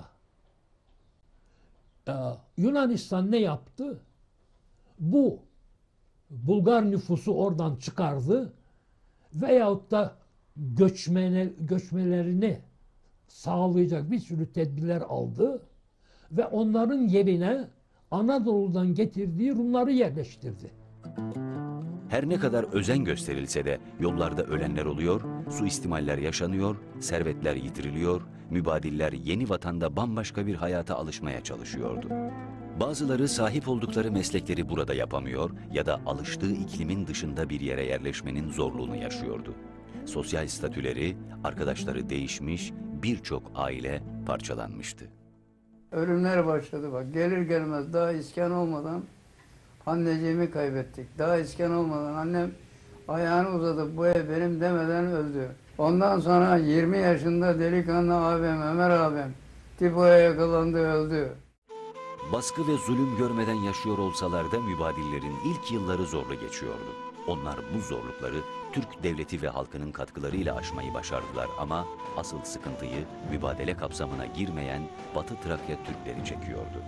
Ee, Yunanistan ne yaptı? Bu Bulgar nüfusu oradan çıkardı veyahut da göçmene, göçmelerini sağlayacak bir sürü tedbirler aldı ve onların yerine Anadolu'dan getirdiği Rumları yerleştirdi. Her ne kadar özen gösterilse de yollarda ölenler oluyor, suistimaller yaşanıyor, servetler yitiriliyor, mübadiller yeni vatanda bambaşka bir hayata alışmaya çalışıyordu. Bazıları sahip oldukları meslekleri burada yapamıyor ya da alıştığı iklimin dışında bir yere yerleşmenin zorluğunu yaşıyordu. Sosyal statüleri, arkadaşları değişmiş, birçok aile parçalanmıştı. Ölümler başladı bak. Gelir gelmez daha iskan olmadan anneciğimi kaybettik. Daha iskan olmadan annem ayağını uzatıp bu ev benim demeden öldü. Ondan sonra yirmi yaşında delikanlı abim, Ömer abim tipoya yakalandı, öldü. Baskı ve zulüm görmeden yaşıyor olsalar da mübadillerin ilk yılları zorlu geçiyordu. Onlar bu zorlukları Türk devleti ve halkının katkılarıyla aşmayı başardılar ama asıl sıkıntıyı mübadele kapsamına girmeyen Batı Trakya Türkleri çekiyordu.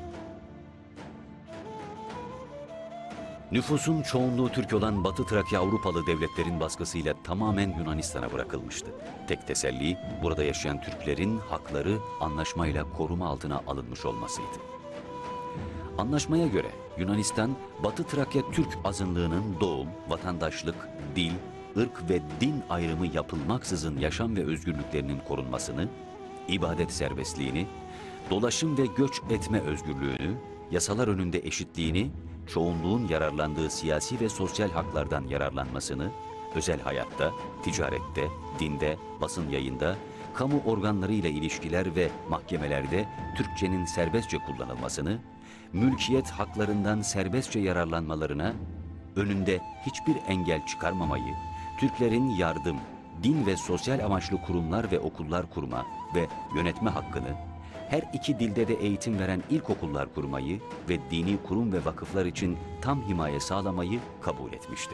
Nüfusun çoğunluğu Türk olan Batı Trakya Avrupalı devletlerin baskısıyla tamamen Yunanistan'a bırakılmıştı. Tek teselli burada yaşayan Türklerin hakları anlaşmayla koruma altına alınmış olmasıydı. Anlaşmaya göre Yunanistan, Batı Trakya Türk azınlığının doğum, vatandaşlık, dil, ırk ve din ayrımı yapılmaksızın yaşam ve özgürlüklerinin korunmasını, ibadet serbestliğini, dolaşım ve göç etme özgürlüğünü, yasalar önünde eşitliğini, çoğunluğun yararlandığı siyasi ve sosyal haklardan yararlanmasını, özel hayatta, ticarette, dinde, basın yayında, kamu organlarıyla ilişkiler ve mahkemelerde Türkçenin serbestçe kullanılmasını, mülkiyet haklarından serbestçe yararlanmalarına, önünde hiçbir engel çıkarmamayı, Türklerin yardım, din ve sosyal amaçlı kurumlar ve okullar kurma ve yönetme hakkını, her iki dilde de eğitim veren ilkokullar kurmayı ve dini kurum ve vakıflar için tam himaye sağlamayı kabul etmişti.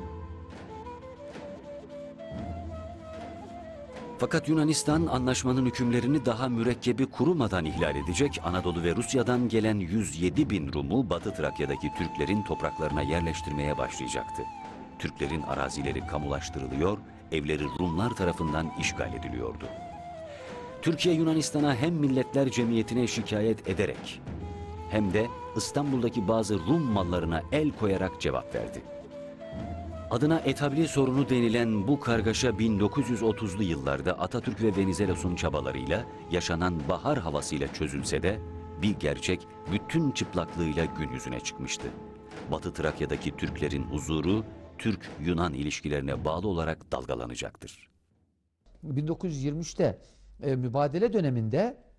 Fakat Yunanistan anlaşmanın hükümlerini daha mürekkebi kurumadan ihlal edecek, Anadolu ve Rusya'dan gelen yüz yedi bin Rum'u Batı Trakya'daki Türklerin topraklarına yerleştirmeye başlayacaktı. Türklerin arazileri kamulaştırılıyor, evleri Rumlar tarafından işgal ediliyordu. Türkiye Yunanistan'a hem Milletler Cemiyeti'ne şikayet ederek hem de İstanbul'daki bazı Rum mallarına el koyarak cevap verdi. Adına etabli sorunu denilen bu kargaşa bin dokuz yüz otuzlu yıllarda Atatürk ve Venizelos'un çabalarıyla yaşanan bahar havasıyla çözülse de bir gerçek bütün çıplaklığıyla gün yüzüne çıkmıştı. Batı Trakya'daki Türklerin huzuru Türk-Yunan ilişkilerine bağlı olarak dalgalanacaktır. bin dokuz yüz yirmi üçte e, mübadele döneminde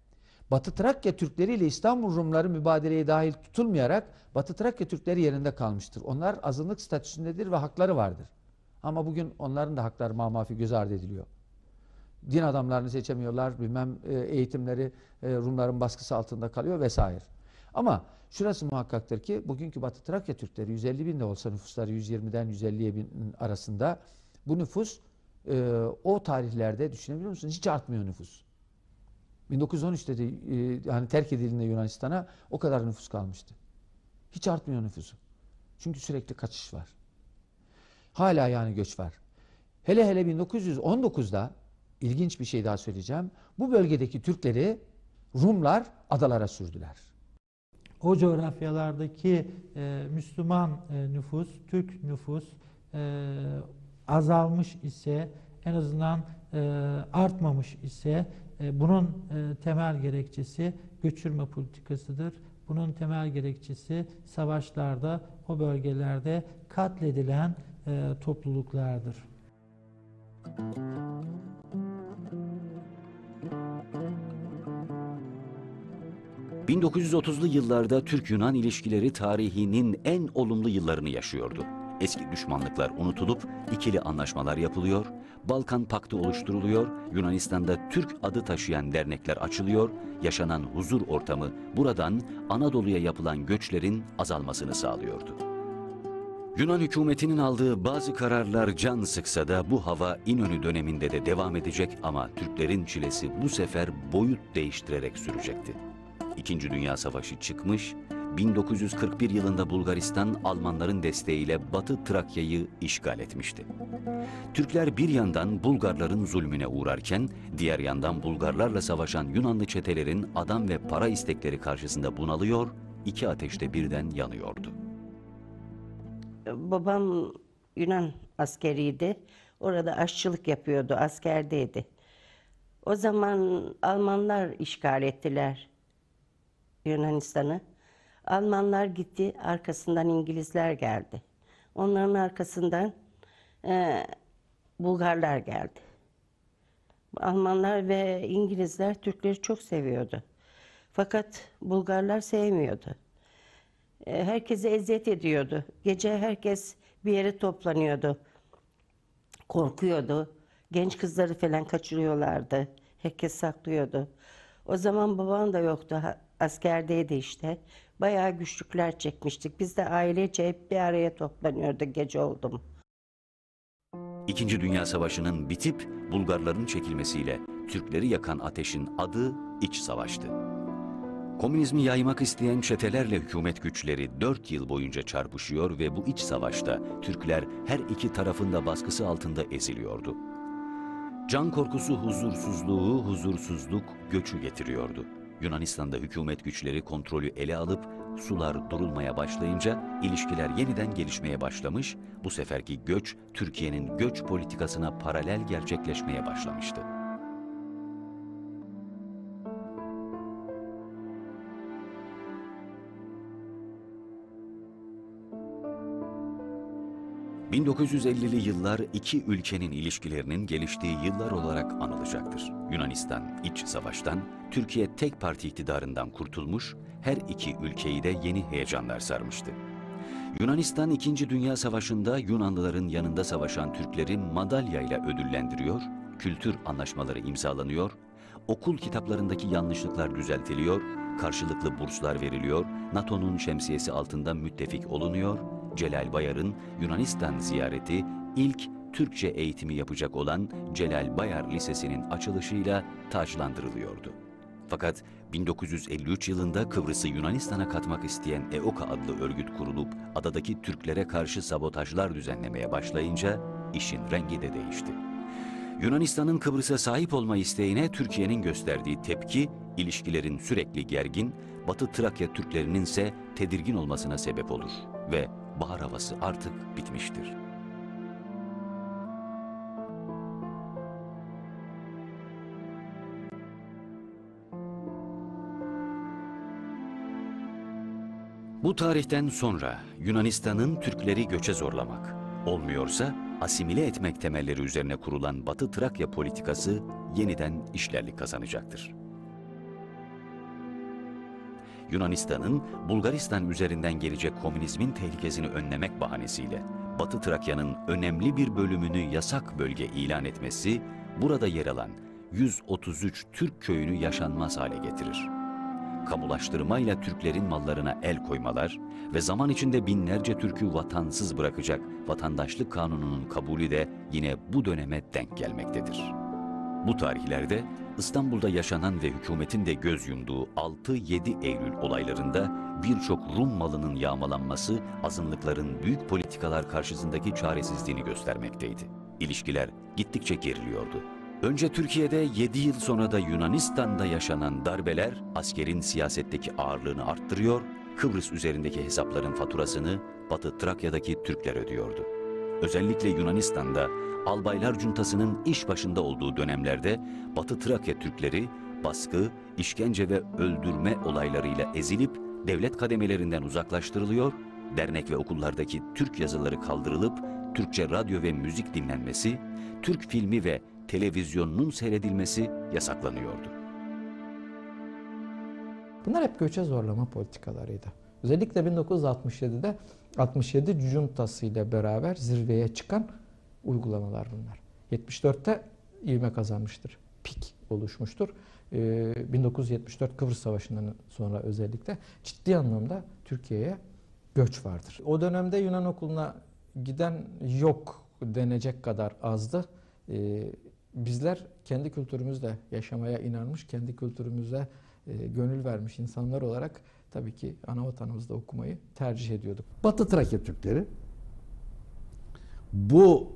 Batı Trakya Türkleri ile İstanbul Rumları mübadeleye dahil tutulmayarak Batı Trakya Türkleri yerinde kalmıştır. Onlar azınlık statüsündedir ve hakları vardır. Ama bugün onların da hakları mamafi göz ardı ediliyor. Din adamlarını seçemiyorlar, bilmem eğitimleri Rumların baskısı altında kalıyor vesaire. Ama şurası muhakkaktır ki bugünkü Batı Trakya Türkleri yüz elli bin de olsa nüfusları yüz yirmiden yüz elliye bin arasında, bu nüfus e, o tarihlerde düşünebiliyor musunuz? Hiç artmıyor nüfus. bin dokuz yüz on üçte de e, yani terk edildiğinde Yunanistan'a o kadar nüfus kalmıştı. Hiç artmıyor nüfusu. Çünkü sürekli kaçış var. Hala yani göç var. Hele hele bin dokuz yüz on dokuzda ilginç bir şey daha söyleyeceğim. Bu bölgedeki Türkleri Rumlar adalara sürdüler. O coğrafyalardaki e, Müslüman e, nüfus, Türk nüfus e, azalmış ise, en azından e, artmamış ise e, bunun e, temel gerekçesi göçürme politikasıdır. Bunun temel gerekçesi savaşlarda, o bölgelerde katledilen e, topluluklardır. bin dokuz yüz otuzlu yıllarda Türk-Yunan ilişkileri tarihinin en olumlu yıllarını yaşıyordu. Eski düşmanlıklar unutulup ikili anlaşmalar yapılıyor, Balkan Paktı oluşturuluyor, Yunanistan'da Türk adı taşıyan dernekler açılıyor, yaşanan huzur ortamı buradan Anadolu'ya yapılan göçlerin azalmasını sağlıyordu. Yunan hükümetinin aldığı bazı kararlar can sıksa da bu hava İnönü döneminde de devam edecek ama Türklerin çilesi bu sefer boyut değiştirerek sürecekti. İkinci Dünya Savaşı çıkmış, bin dokuz yüz kırk bir yılında Bulgaristan Almanların desteğiyle Batı Trakya'yı işgal etmişti. Türkler bir yandan Bulgarların zulmüne uğrarken, diğer yandan Bulgarlarla savaşan Yunanlı çetelerin adam ve para istekleri karşısında bunalıyor, iki ateşte birden yanıyordu. Babam Yunan askeriydi. Orada aşçılık yapıyordu, askerdeydi. O zaman Almanlar işgal ettiler Yunanistan'ı. Almanlar gitti, arkasından İngilizler geldi. Onların arkasından e, Bulgarlar geldi. Almanlar ve İngilizler Türkleri çok seviyordu. Fakat Bulgarlar sevmiyordu. E, herkese eziyet ediyordu. Gece herkes bir yere toplanıyordu. Korkuyordu. Genç kızları falan kaçırıyorlardı. Herkes saklıyordu. O zaman babam da yoktu. Askerdeydi işte. Bayağı güçlükler çekmiştik. Biz de ailece hep bir araya toplanıyorduk gece oldu mu. İkinci Dünya Savaşı'nın bitip Bulgarların çekilmesiyle Türkleri yakan ateşin adı İç Savaş'tı. Komünizmi yaymak isteyen çetelerle hükümet güçleri dört yıl boyunca çarpışıyor ve bu iç savaşta Türkler her iki tarafında baskısı altında eziliyordu. Can korkusu huzursuzluğu, huzursuzluk göçü getiriyordu. Yunanistan'da hükümet güçleri kontrolü ele alıp sular durulmaya başlayınca ilişkiler yeniden gelişmeye başlamış, bu seferki göç Türkiye'nin göç politikasına paralel gerçekleşmeye başlamıştı. bin dokuz yüz ellili yıllar iki ülkenin ilişkilerinin geliştiği yıllar olarak anılacaktır. Yunanistan iç savaştan, Türkiye tek parti iktidarından kurtulmuş, her iki ülkeyi de yeni heyecanlar sarmıştı. Yunanistan İkinci Dünya Savaşı'nda Yunanlıların yanında savaşan Türkleri madalyayla ödüllendiriyor, kültür anlaşmaları imzalanıyor, okul kitaplarındaki yanlışlıklar düzeltiliyor, karşılıklı burslar veriliyor, NATO'nun şemsiyesi altında müttefik olunuyor, Celal Bayar'ın Yunanistan ziyareti ilk Türkçe eğitimi yapacak olan Celal Bayar Lisesi'nin açılışıyla taçlandırılıyordu. Fakat bin dokuz yüz elli üç yılında Kıbrıs'ı Yunanistan'a katmak isteyen E O K A adlı örgüt kurulup adadaki Türklere karşı sabotajlar düzenlemeye başlayınca işin rengi de değişti. Yunanistan'ın Kıbrıs'a sahip olma isteğine Türkiye'nin gösterdiği tepki, ilişkilerin sürekli gergin, Batı Trakya Türklerinin ise tedirgin olmasına sebep olur ve bahar havası artık bitmiştir. Bu tarihten sonra Yunanistan'ın Türkleri göçe zorlamak, olmuyorsa asimile etmek temelleri üzerine kurulan Batı Trakya politikası yeniden işlerlik kazanacaktır. Yunanistan'ın Bulgaristan üzerinden gelecek komünizmin tehlikesini önlemek bahanesiyle Batı Trakya'nın önemli bir bölümünü yasak bölge ilan etmesi, burada yer alan yüz otuz üç Türk köyünü yaşanmaz hale getirir. Kamulaştırmayla Türklerin mallarına el koymalar ve zaman içinde binlerce Türk'ü vatansız bırakacak vatandaşlık kanununun kabulü de yine bu döneme denk gelmektedir. Bu tarihlerde İstanbul'da yaşanan ve hükümetin de göz yumduğu altı yedi Eylül olaylarında birçok Rum malının yağmalanması azınlıkların büyük politikalar karşısındaki çaresizliğini göstermekteydi. İlişkiler gittikçe geriliyordu. Önce Türkiye'de, yedi yıl sonra da Yunanistan'da yaşanan darbeler askerin siyasetteki ağırlığını arttırıyor, Kıbrıs üzerindeki hesapların faturasını Batı Trakya'daki Türkler ödüyordu. Özellikle Yunanistan'da Albaylar Cuntası'nın iş başında olduğu dönemlerde Batı Trakya Türkleri baskı, işkence ve öldürme olaylarıyla ezilip devlet kademelerinden uzaklaştırılıyor, dernek ve okullardaki Türk yazıları kaldırılıp Türkçe radyo ve müzik dinlenmesi, Türk filmi ve televizyonunun seyredilmesi yasaklanıyordu. Bunlar hep göçe zorlama politikalarıydı. Özellikle bin dokuz yüz altmış yedi'de altmış yedi Cuntası ile beraber zirveye çıkan uygulamalar bunlar. yetmiş dört'te ivme kazanmıştır. Pik oluşmuştur. Ee, bin dokuz yüz yetmiş dört Kıbrıs Savaşı'ndan sonra özellikle ciddi anlamda Türkiye'ye göç vardır. O dönemde Yunan okuluna giden yok denecek kadar azdı. Ee, bizler kendi kültürümüzde yaşamaya inanmış, kendi kültürümüze e, gönül vermiş insanlar olarak tabii ki ana vatanımızda okumayı tercih ediyorduk. Batı Trakya Türkleri bu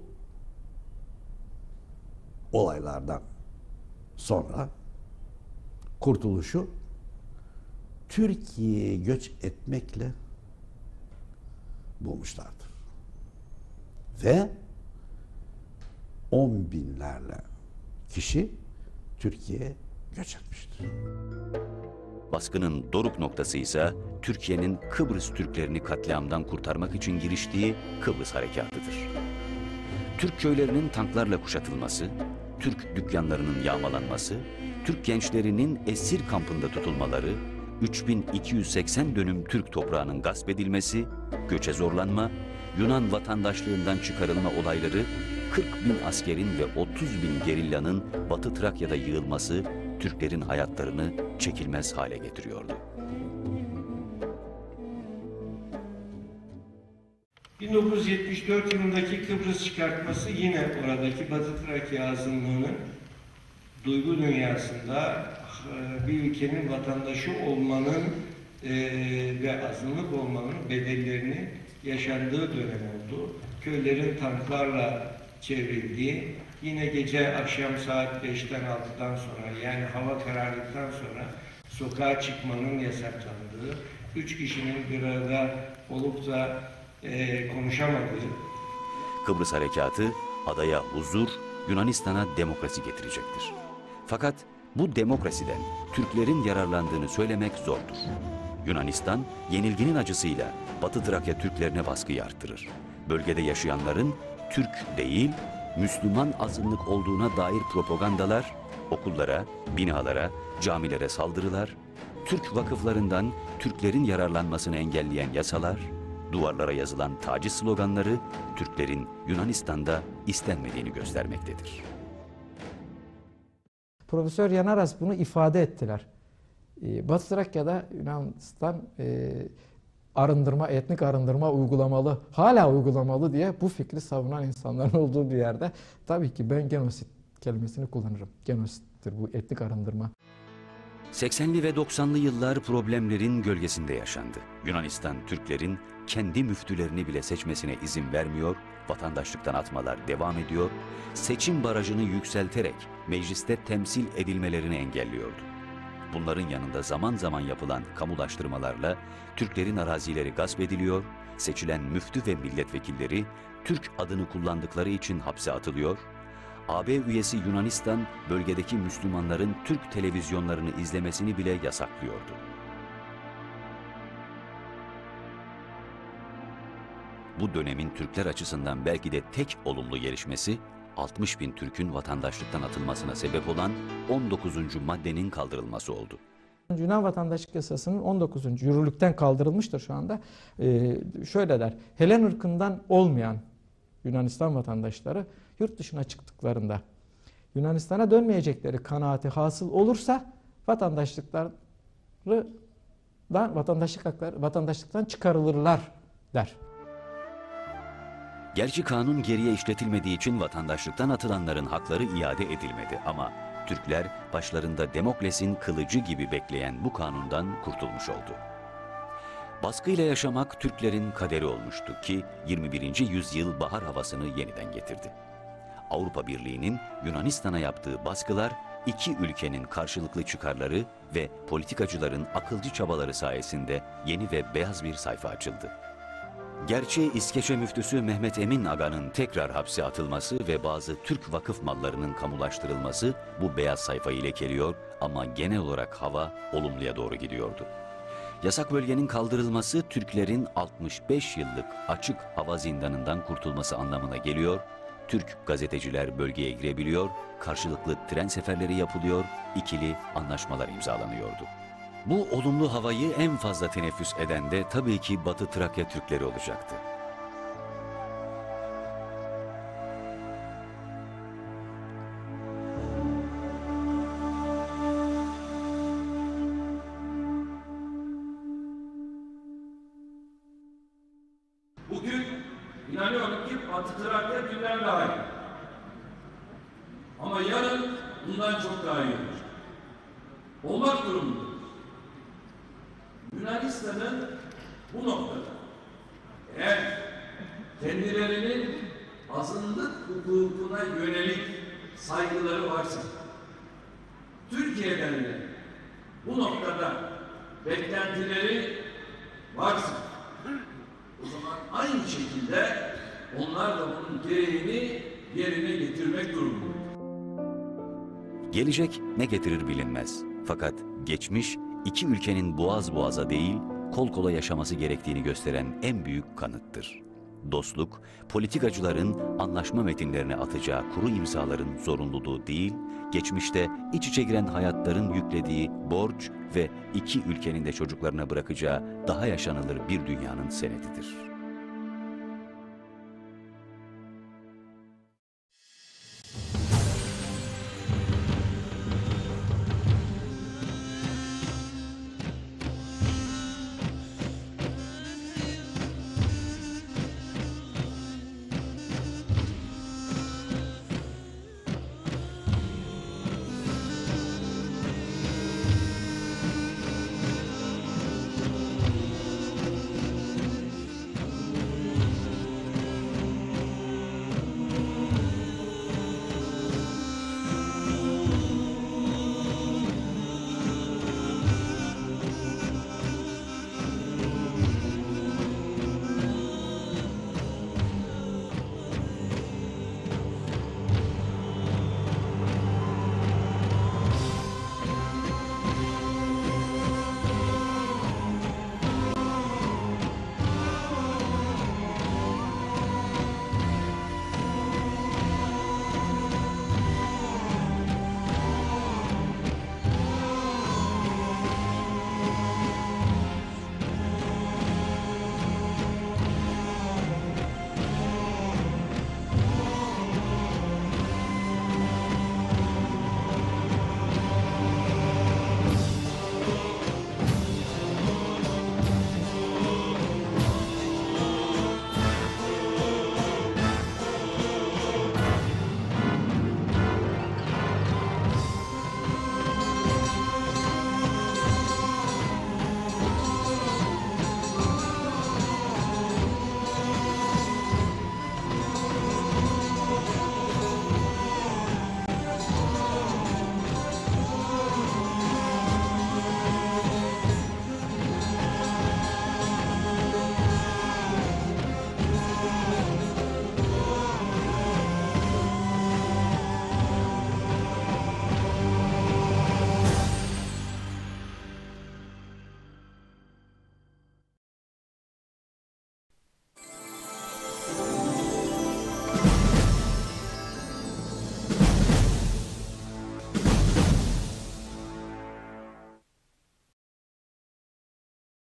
olaylardan sonra kurtuluşu Türkiye'ye göç etmekle bulmuşlardır. Ve on binlerle kişi Türkiye'ye göç etmiştir. Baskının doruk noktası ise Türkiye'nin Kıbrıs Türklerini katliamdan kurtarmak için giriştiği Kıbrıs Harekatı'dır. Türk köylerinin tanklarla kuşatılması, Türk dükkanlarının yağmalanması, Türk gençlerinin esir kampında tutulmaları, üç bin iki yüz seksen dönüm Türk toprağının gasp edilmesi, göçe zorlanma, Yunan vatandaşlığından çıkarılma olayları, kırk bin askerin ve otuz bin gerillanın Batı Trakya'da yığılması Türklerin hayatlarını çekilmez hale getiriyordu. bin dokuz yüz yetmiş dört yılındaki Kıbrıs çıkartması yine oradaki Batı Trakya azınlığının duygu dünyasında bir ülkenin vatandaşı olmanın ve azınlık olmanın bedellerini yaşandığı dönem oldu. Köylerin tanklarla çevrildiği, yine gece akşam saat beşten altıdan sonra, yani hava karardıktan sonra sokağa çıkmanın yasaklandığı, üç kişinin bir arada olup da e, konuşamadığı. Kıbrıs Harekatı adaya huzur, Yunanistan'a demokrasi getirecektir. Fakat bu demokrasiden Türklerin yararlandığını söylemek zordur. Yunanistan yenilginin acısıyla Batı Trakya Türklerine baskıyı arttırır. Bölgede yaşayanların Türk değil, Müslüman azınlık olduğuna dair propagandalar, okullara, binalara, camilere saldırılar, Türk vakıflarından Türklerin yararlanmasını engelleyen yasalar, duvarlara yazılan taciz sloganları Türklerin Yunanistan'da istenmediğini göstermektedir. Profesör Yanaras bunu ifade ettiler. Batı Trakya'da Yunanistan e, arındırma, etnik arındırma uygulamalı, hala uygulamalı diye bu fikri savunan insanların olduğu bir yerde tabii ki ben genosit kelimesini kullanırım. Genosittir bu, etnik arındırma. seksenli ve doksanlı yıllar problemlerin gölgesinde yaşandı. Yunanistan Türklerin kendi müftülerini bile seçmesine izin vermiyor, vatandaşlıktan atmalar devam ediyor, seçim barajını yükselterek mecliste temsil edilmelerini engelliyordu. Bunların yanında zaman zaman yapılan kamulaştırmalarla Türklerin arazileri gasp ediliyor, seçilen müftü ve milletvekilleri Türk adını kullandıkları için hapse atılıyor, A B üyesi Yunanistan bölgedeki Müslümanların Türk televizyonlarını izlemesini bile yasaklıyordu. Bu dönemin Türkler açısından belki de tek olumlu gelişmesi, altmış bin Türk'ün vatandaşlıktan atılmasına sebep olan on dokuzuncu maddenin kaldırılması oldu. Yunan vatandaşlık yasasının on dokuzuncu yürürlükten kaldırılmıştır şu anda. Ee, şöyle der, Helen ırkından olmayan Yunanistan vatandaşları yurt dışına çıktıklarında Yunanistan'a dönmeyecekleri kanaati hasıl olursa vatandaşlıkları vatandaşlık hakları vatandaşlıktan çıkarılırlar der. Gerçi kanun geriye işletilmediği için vatandaşlıktan atılanların hakları iade edilmedi ama Türkler başlarında Demokles'in kılıcı gibi bekleyen bu kanundan kurtulmuş oldu. Baskıyla yaşamak Türklerin kaderi olmuştu ki yirmi birinci yüzyıl bahar havasını yeniden getirdi. Avrupa Birliği'nin Yunanistan'a yaptığı baskılar iki ülkenin karşılıklı çıkarları ve politikacıların akılcı çabaları sayesinde yeni ve beyaz bir sayfa açıldı. Gerçi İskeçe müftüsü Mehmet Emin Aga'nın tekrar hapse atılması ve bazı Türk vakıf mallarının kamulaştırılması bu beyaz sayfayı lekeliyor ama genel olarak hava olumluya doğru gidiyordu. Yasak bölgenin kaldırılması Türklerin altmış beş yıllık açık hava zindanından kurtulması anlamına geliyor. Türk gazeteciler bölgeye girebiliyor, karşılıklı tren seferleri yapılıyor, ikili anlaşmalar imzalanıyordu. Bu olumlu havayı en fazla teneffüs eden de tabii ki Batı Trakya Türkleri olacaktı. Bugün inanıyorum ki Batı Trakya dünden daha iyi. Ama yarın bundan çok daha iyi olacak. Olmak durumunda. Yunanistan'ın bu noktada eğer kendilerinin azınlık hukukuna yönelik saygıları varsa, Türkiye'den de bu noktada beklentileri varsa, o zaman aynı şekilde onlar da bunun gereğini yerine getirmek durumunda. Gelecek ne getirir bilinmez. Fakat geçmiş iki ülkenin boğaz boğaza değil, kol kola yaşaması gerektiğini gösteren en büyük kanıttır. Dostluk, politikacıların anlaşma metinlerine atacağı kuru imzaların zorunluluğu değil, geçmişte iç içe giren hayatların yüklediği borç ve iki ülkenin de çocuklarına bırakacağı daha yaşanılır bir dünyanın senedidir.